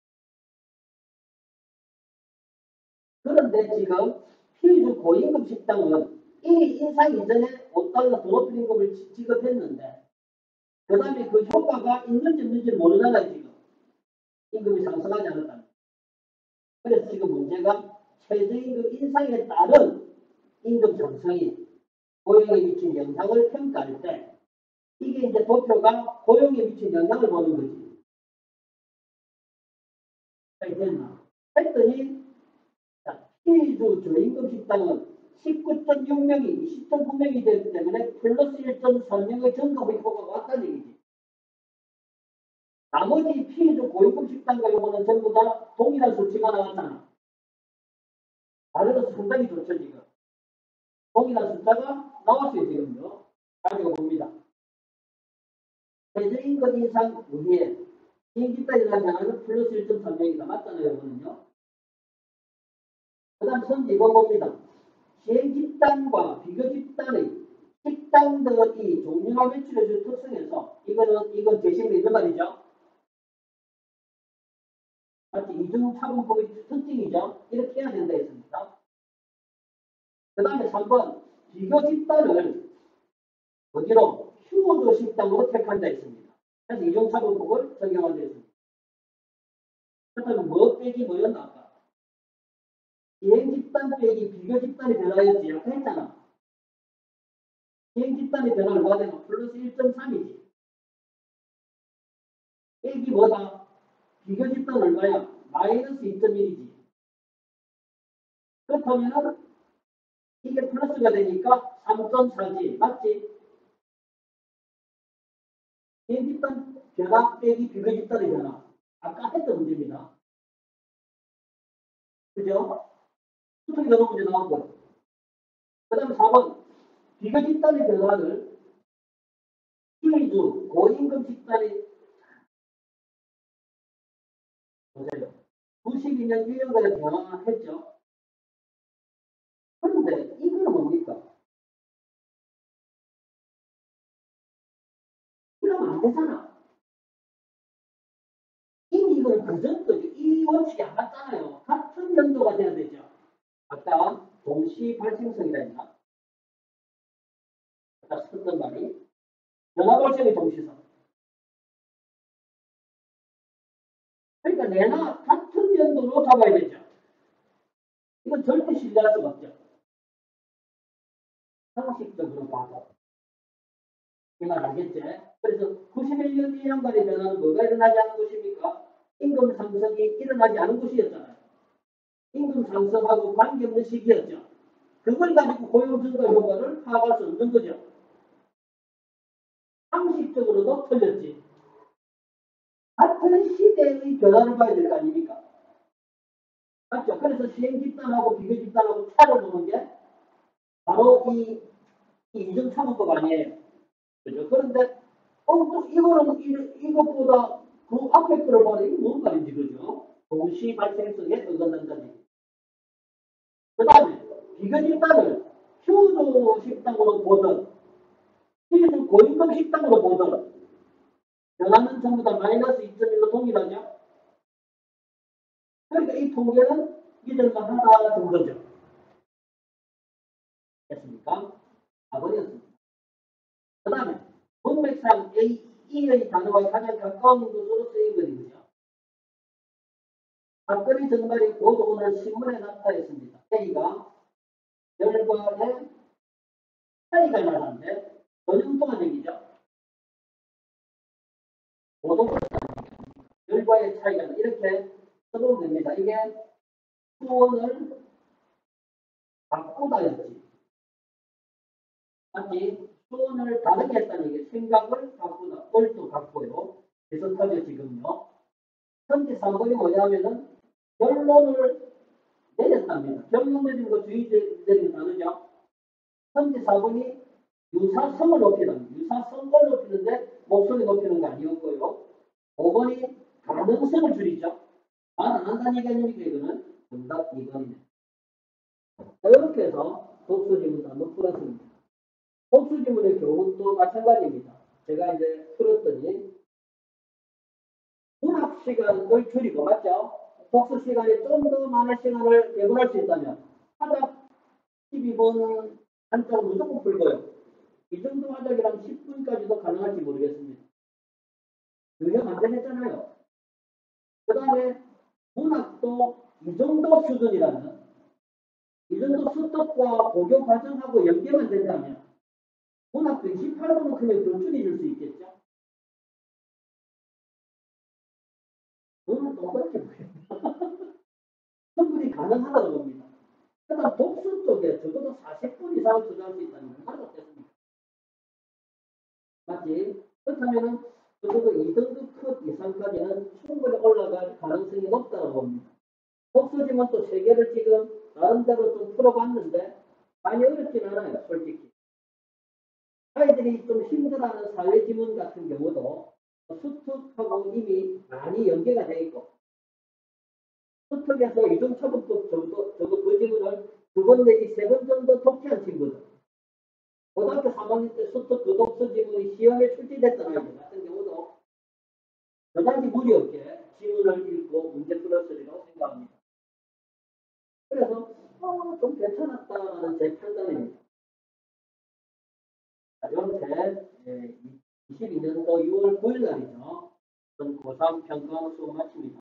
그런데 지금 필주 고임금 식당은 이미 인상 이전에 오 달러 더 높은 임금을 지급했는데 그 다음에 그 효과가 있는지 없는지 모르잖아요. 지금 임금이 상승하지 않았다. 그래서 지금 문제가 최저임금 인상에 따른 임금 상승이 고용에 미친 영향을 평가할 때 이게 이제 도표가 고용에 미친 영향을 보는 거지. 됐나? 했더니, 자, 피해주 저임금 식당은 십구 점 육 명이 이십 점 구 명이 되기 때문에 플러스 일 점 삼 명의 증가의 효과가 왔다는 얘기지. 나머지 피해주 고임금 식당과 요거는 전부 다 동일한 수치가 나왔잖아. 다르서 상당히 좋죠, 지금. 동일한 숫자가 나왔어요, 지금요. 가지고 봅니다. 최저임금 인상 후에 비행기 따위 나면 플러스 일 점 삼 명이다. 맞잖아요, 이거는요. 그 다음 선지 이거 봅니다. 시행집단과 비교집단의 식당들이 종류와 매출의 주 특성에서 이거는 이건 제시되어 있는 말이죠. 맞지? 이중 차분법의 특징이죠. 이렇게 해야 된다 했습니다. 그 다음에 삼 번 비교집단을 어디로? 휴무조 식당으로 택한다 했습니다. 그래서 이중 차분법을 적용한다 했습니다. 그렇다면 뭐 빼기 뭐였나 아까? 시행집단 빼기 비교집단이 변화였지. 아까 했잖아. 시행집단의 변화 얼마가 되면 플러스 일 점 삼이지. 빼기 뭐다? 비교집단 얼마야? 마이너스 이 점 일이지. 그렇다면 이게 플러스가 되니까 삼 점 사지. 맞지? 시행집단 변화 빼기 비교집단의 변화. 아까 했던 문제입니다. 그죠? 수특이 여러 문제 나왔고. 그 다음에 사 번. 비교집단의 변화를 피해주 고임금 집단의 보세요. 구십이 년 일 년간의 변화했죠. 그런데 이거는 뭡니까? 이러면 안 되잖아. 이미 이건 그전부터 이 원칙이 안 맞잖아요. 같은 연도가 돼야 되죠. 아까 동시 발생성이라 했나? 아까 썼던 말이 변화 발생의 동시성. 그러니까 내나 같은 연도로 잡아야 되죠. 이건 절대 신뢰할 수가 없죠. 상식적으로 봐서. 이 말 알겠지? 그래서 구십일 년 일 년간의 변화는 뭐가 일어나지 않은 것입니까? 임금 상승이 일어나지 않은 것이었잖아요. 임금 상승하고 관계없는 시기였죠. 그걸 가지고 고용 증가 효과를 파악할 수 없는 거죠. 상식적으로도 틀렸지. 같은 시대의 변화를 봐야 될 거 아닙니까? 맞죠? 그래서 시행 집단하고 비교 집단하고 차를 보는 게 바로 이, 이 이중차분법 아니에요. 그죠? 그런데, 어, 또 이거는 이, 이것보다 그 앞에 거를 봐도 이게 뭔 말인지, 그죠? 동시 발생성에 의존한다니. 그 다음에, 비교 집단을 휴조 식당으로 보든, 휴조 고임금 식당으로 보든, 변화는 전부 다 마이너스 이 점 일로 동일하냐? 그러니까 이 통계는 믿을만 하다 정도죠. 됐습니까? 사 번이었습니다. 그 다음에 문맥상 A, E의 단어와 가장 가까운 것으로 쓰인 것이죠. 사건의 전말이 곧 오늘 신문에 나타났습니다. A가 결과에 차이가 나는데 전용 동안 얘기죠. 보도를 결과의 차이가 나 이렇게 써보면 됩니다. 이게 수원을 바꾸다였지. 맞지? 수원을 다르게 했다는 게 생각을 바꾸다. 꼴도 바꿔요. 비슷하게 지금요. 현재 삼 번이 뭐냐면은 결론을 내렸답니다. 결론 내린 거 주의 내린 거 다르죠? 현재 사 번이 유사성을 높이는, 유사성을 높이는데 목소리 높이는 거 아니었고요. 오 번이 가능성을 줄이죠. 말 안 한다는 얘기 아닙니까, 이거는? 정답 이 번입니다. 이렇게 해서 독수지문 한번 풀었습니다. 독수지문의 교훈도 마찬가지입니다. 제가 이제 풀었더니 문학 시간을 줄이고, 맞죠? 독서 시간에 좀 더 많은 시간을 배분할 수 있다면 하작 십이 번 한자로 무조건 풀고요. 이 정도 하작이라면 십 분까지도 가능할지 모르겠습니다. 유형 안 되겠잖아요. 그 다음에 문학도 이 정도 수준이라면 이 정도 수법과 고교 과정하고 연계만 된다면 문학도 이십팔 분은 그냥 더 줄여줄 수 있겠죠. 오늘 똑같이 보겠다. 가능하다고 봅니다. 그다음 복수 쪽에 적어도 사십 분 이상을 투자할 수 있다는 건 하나도 없겠습니까? 맞지? 그렇다면은 적어도 이 등급 컷 이상까지는 충분히 올라갈 가능성이 높다고 봅니다. 복수지만 또 세 개를 지금 나름대로 좀 풀어봤는데 많이 어렵진 않아요, 솔직히. 아이들이 좀 힘들어하는 사회 지문 같은 경우도 수특하고 이미 많이 연계가 되어 있고 수특에서 이중처분법 정도, 저거 그 지문을 두 번 내지 세 번 정도 독해한 친구들. 고등학교 삼 학년 때 수특 그 독서 지문이 시험에 출제됐던 아이들 같은 경우도 그다지 무리 없게 지문을 읽고 문제 풀었으리라고 생각합니다. 그래서 어, 좀 괜찮았다는 제 판단입니다. 자, 이렇게 예, 이십이 년도 유월 구일 날이죠. 고삼 평가원 수업 마칩니다.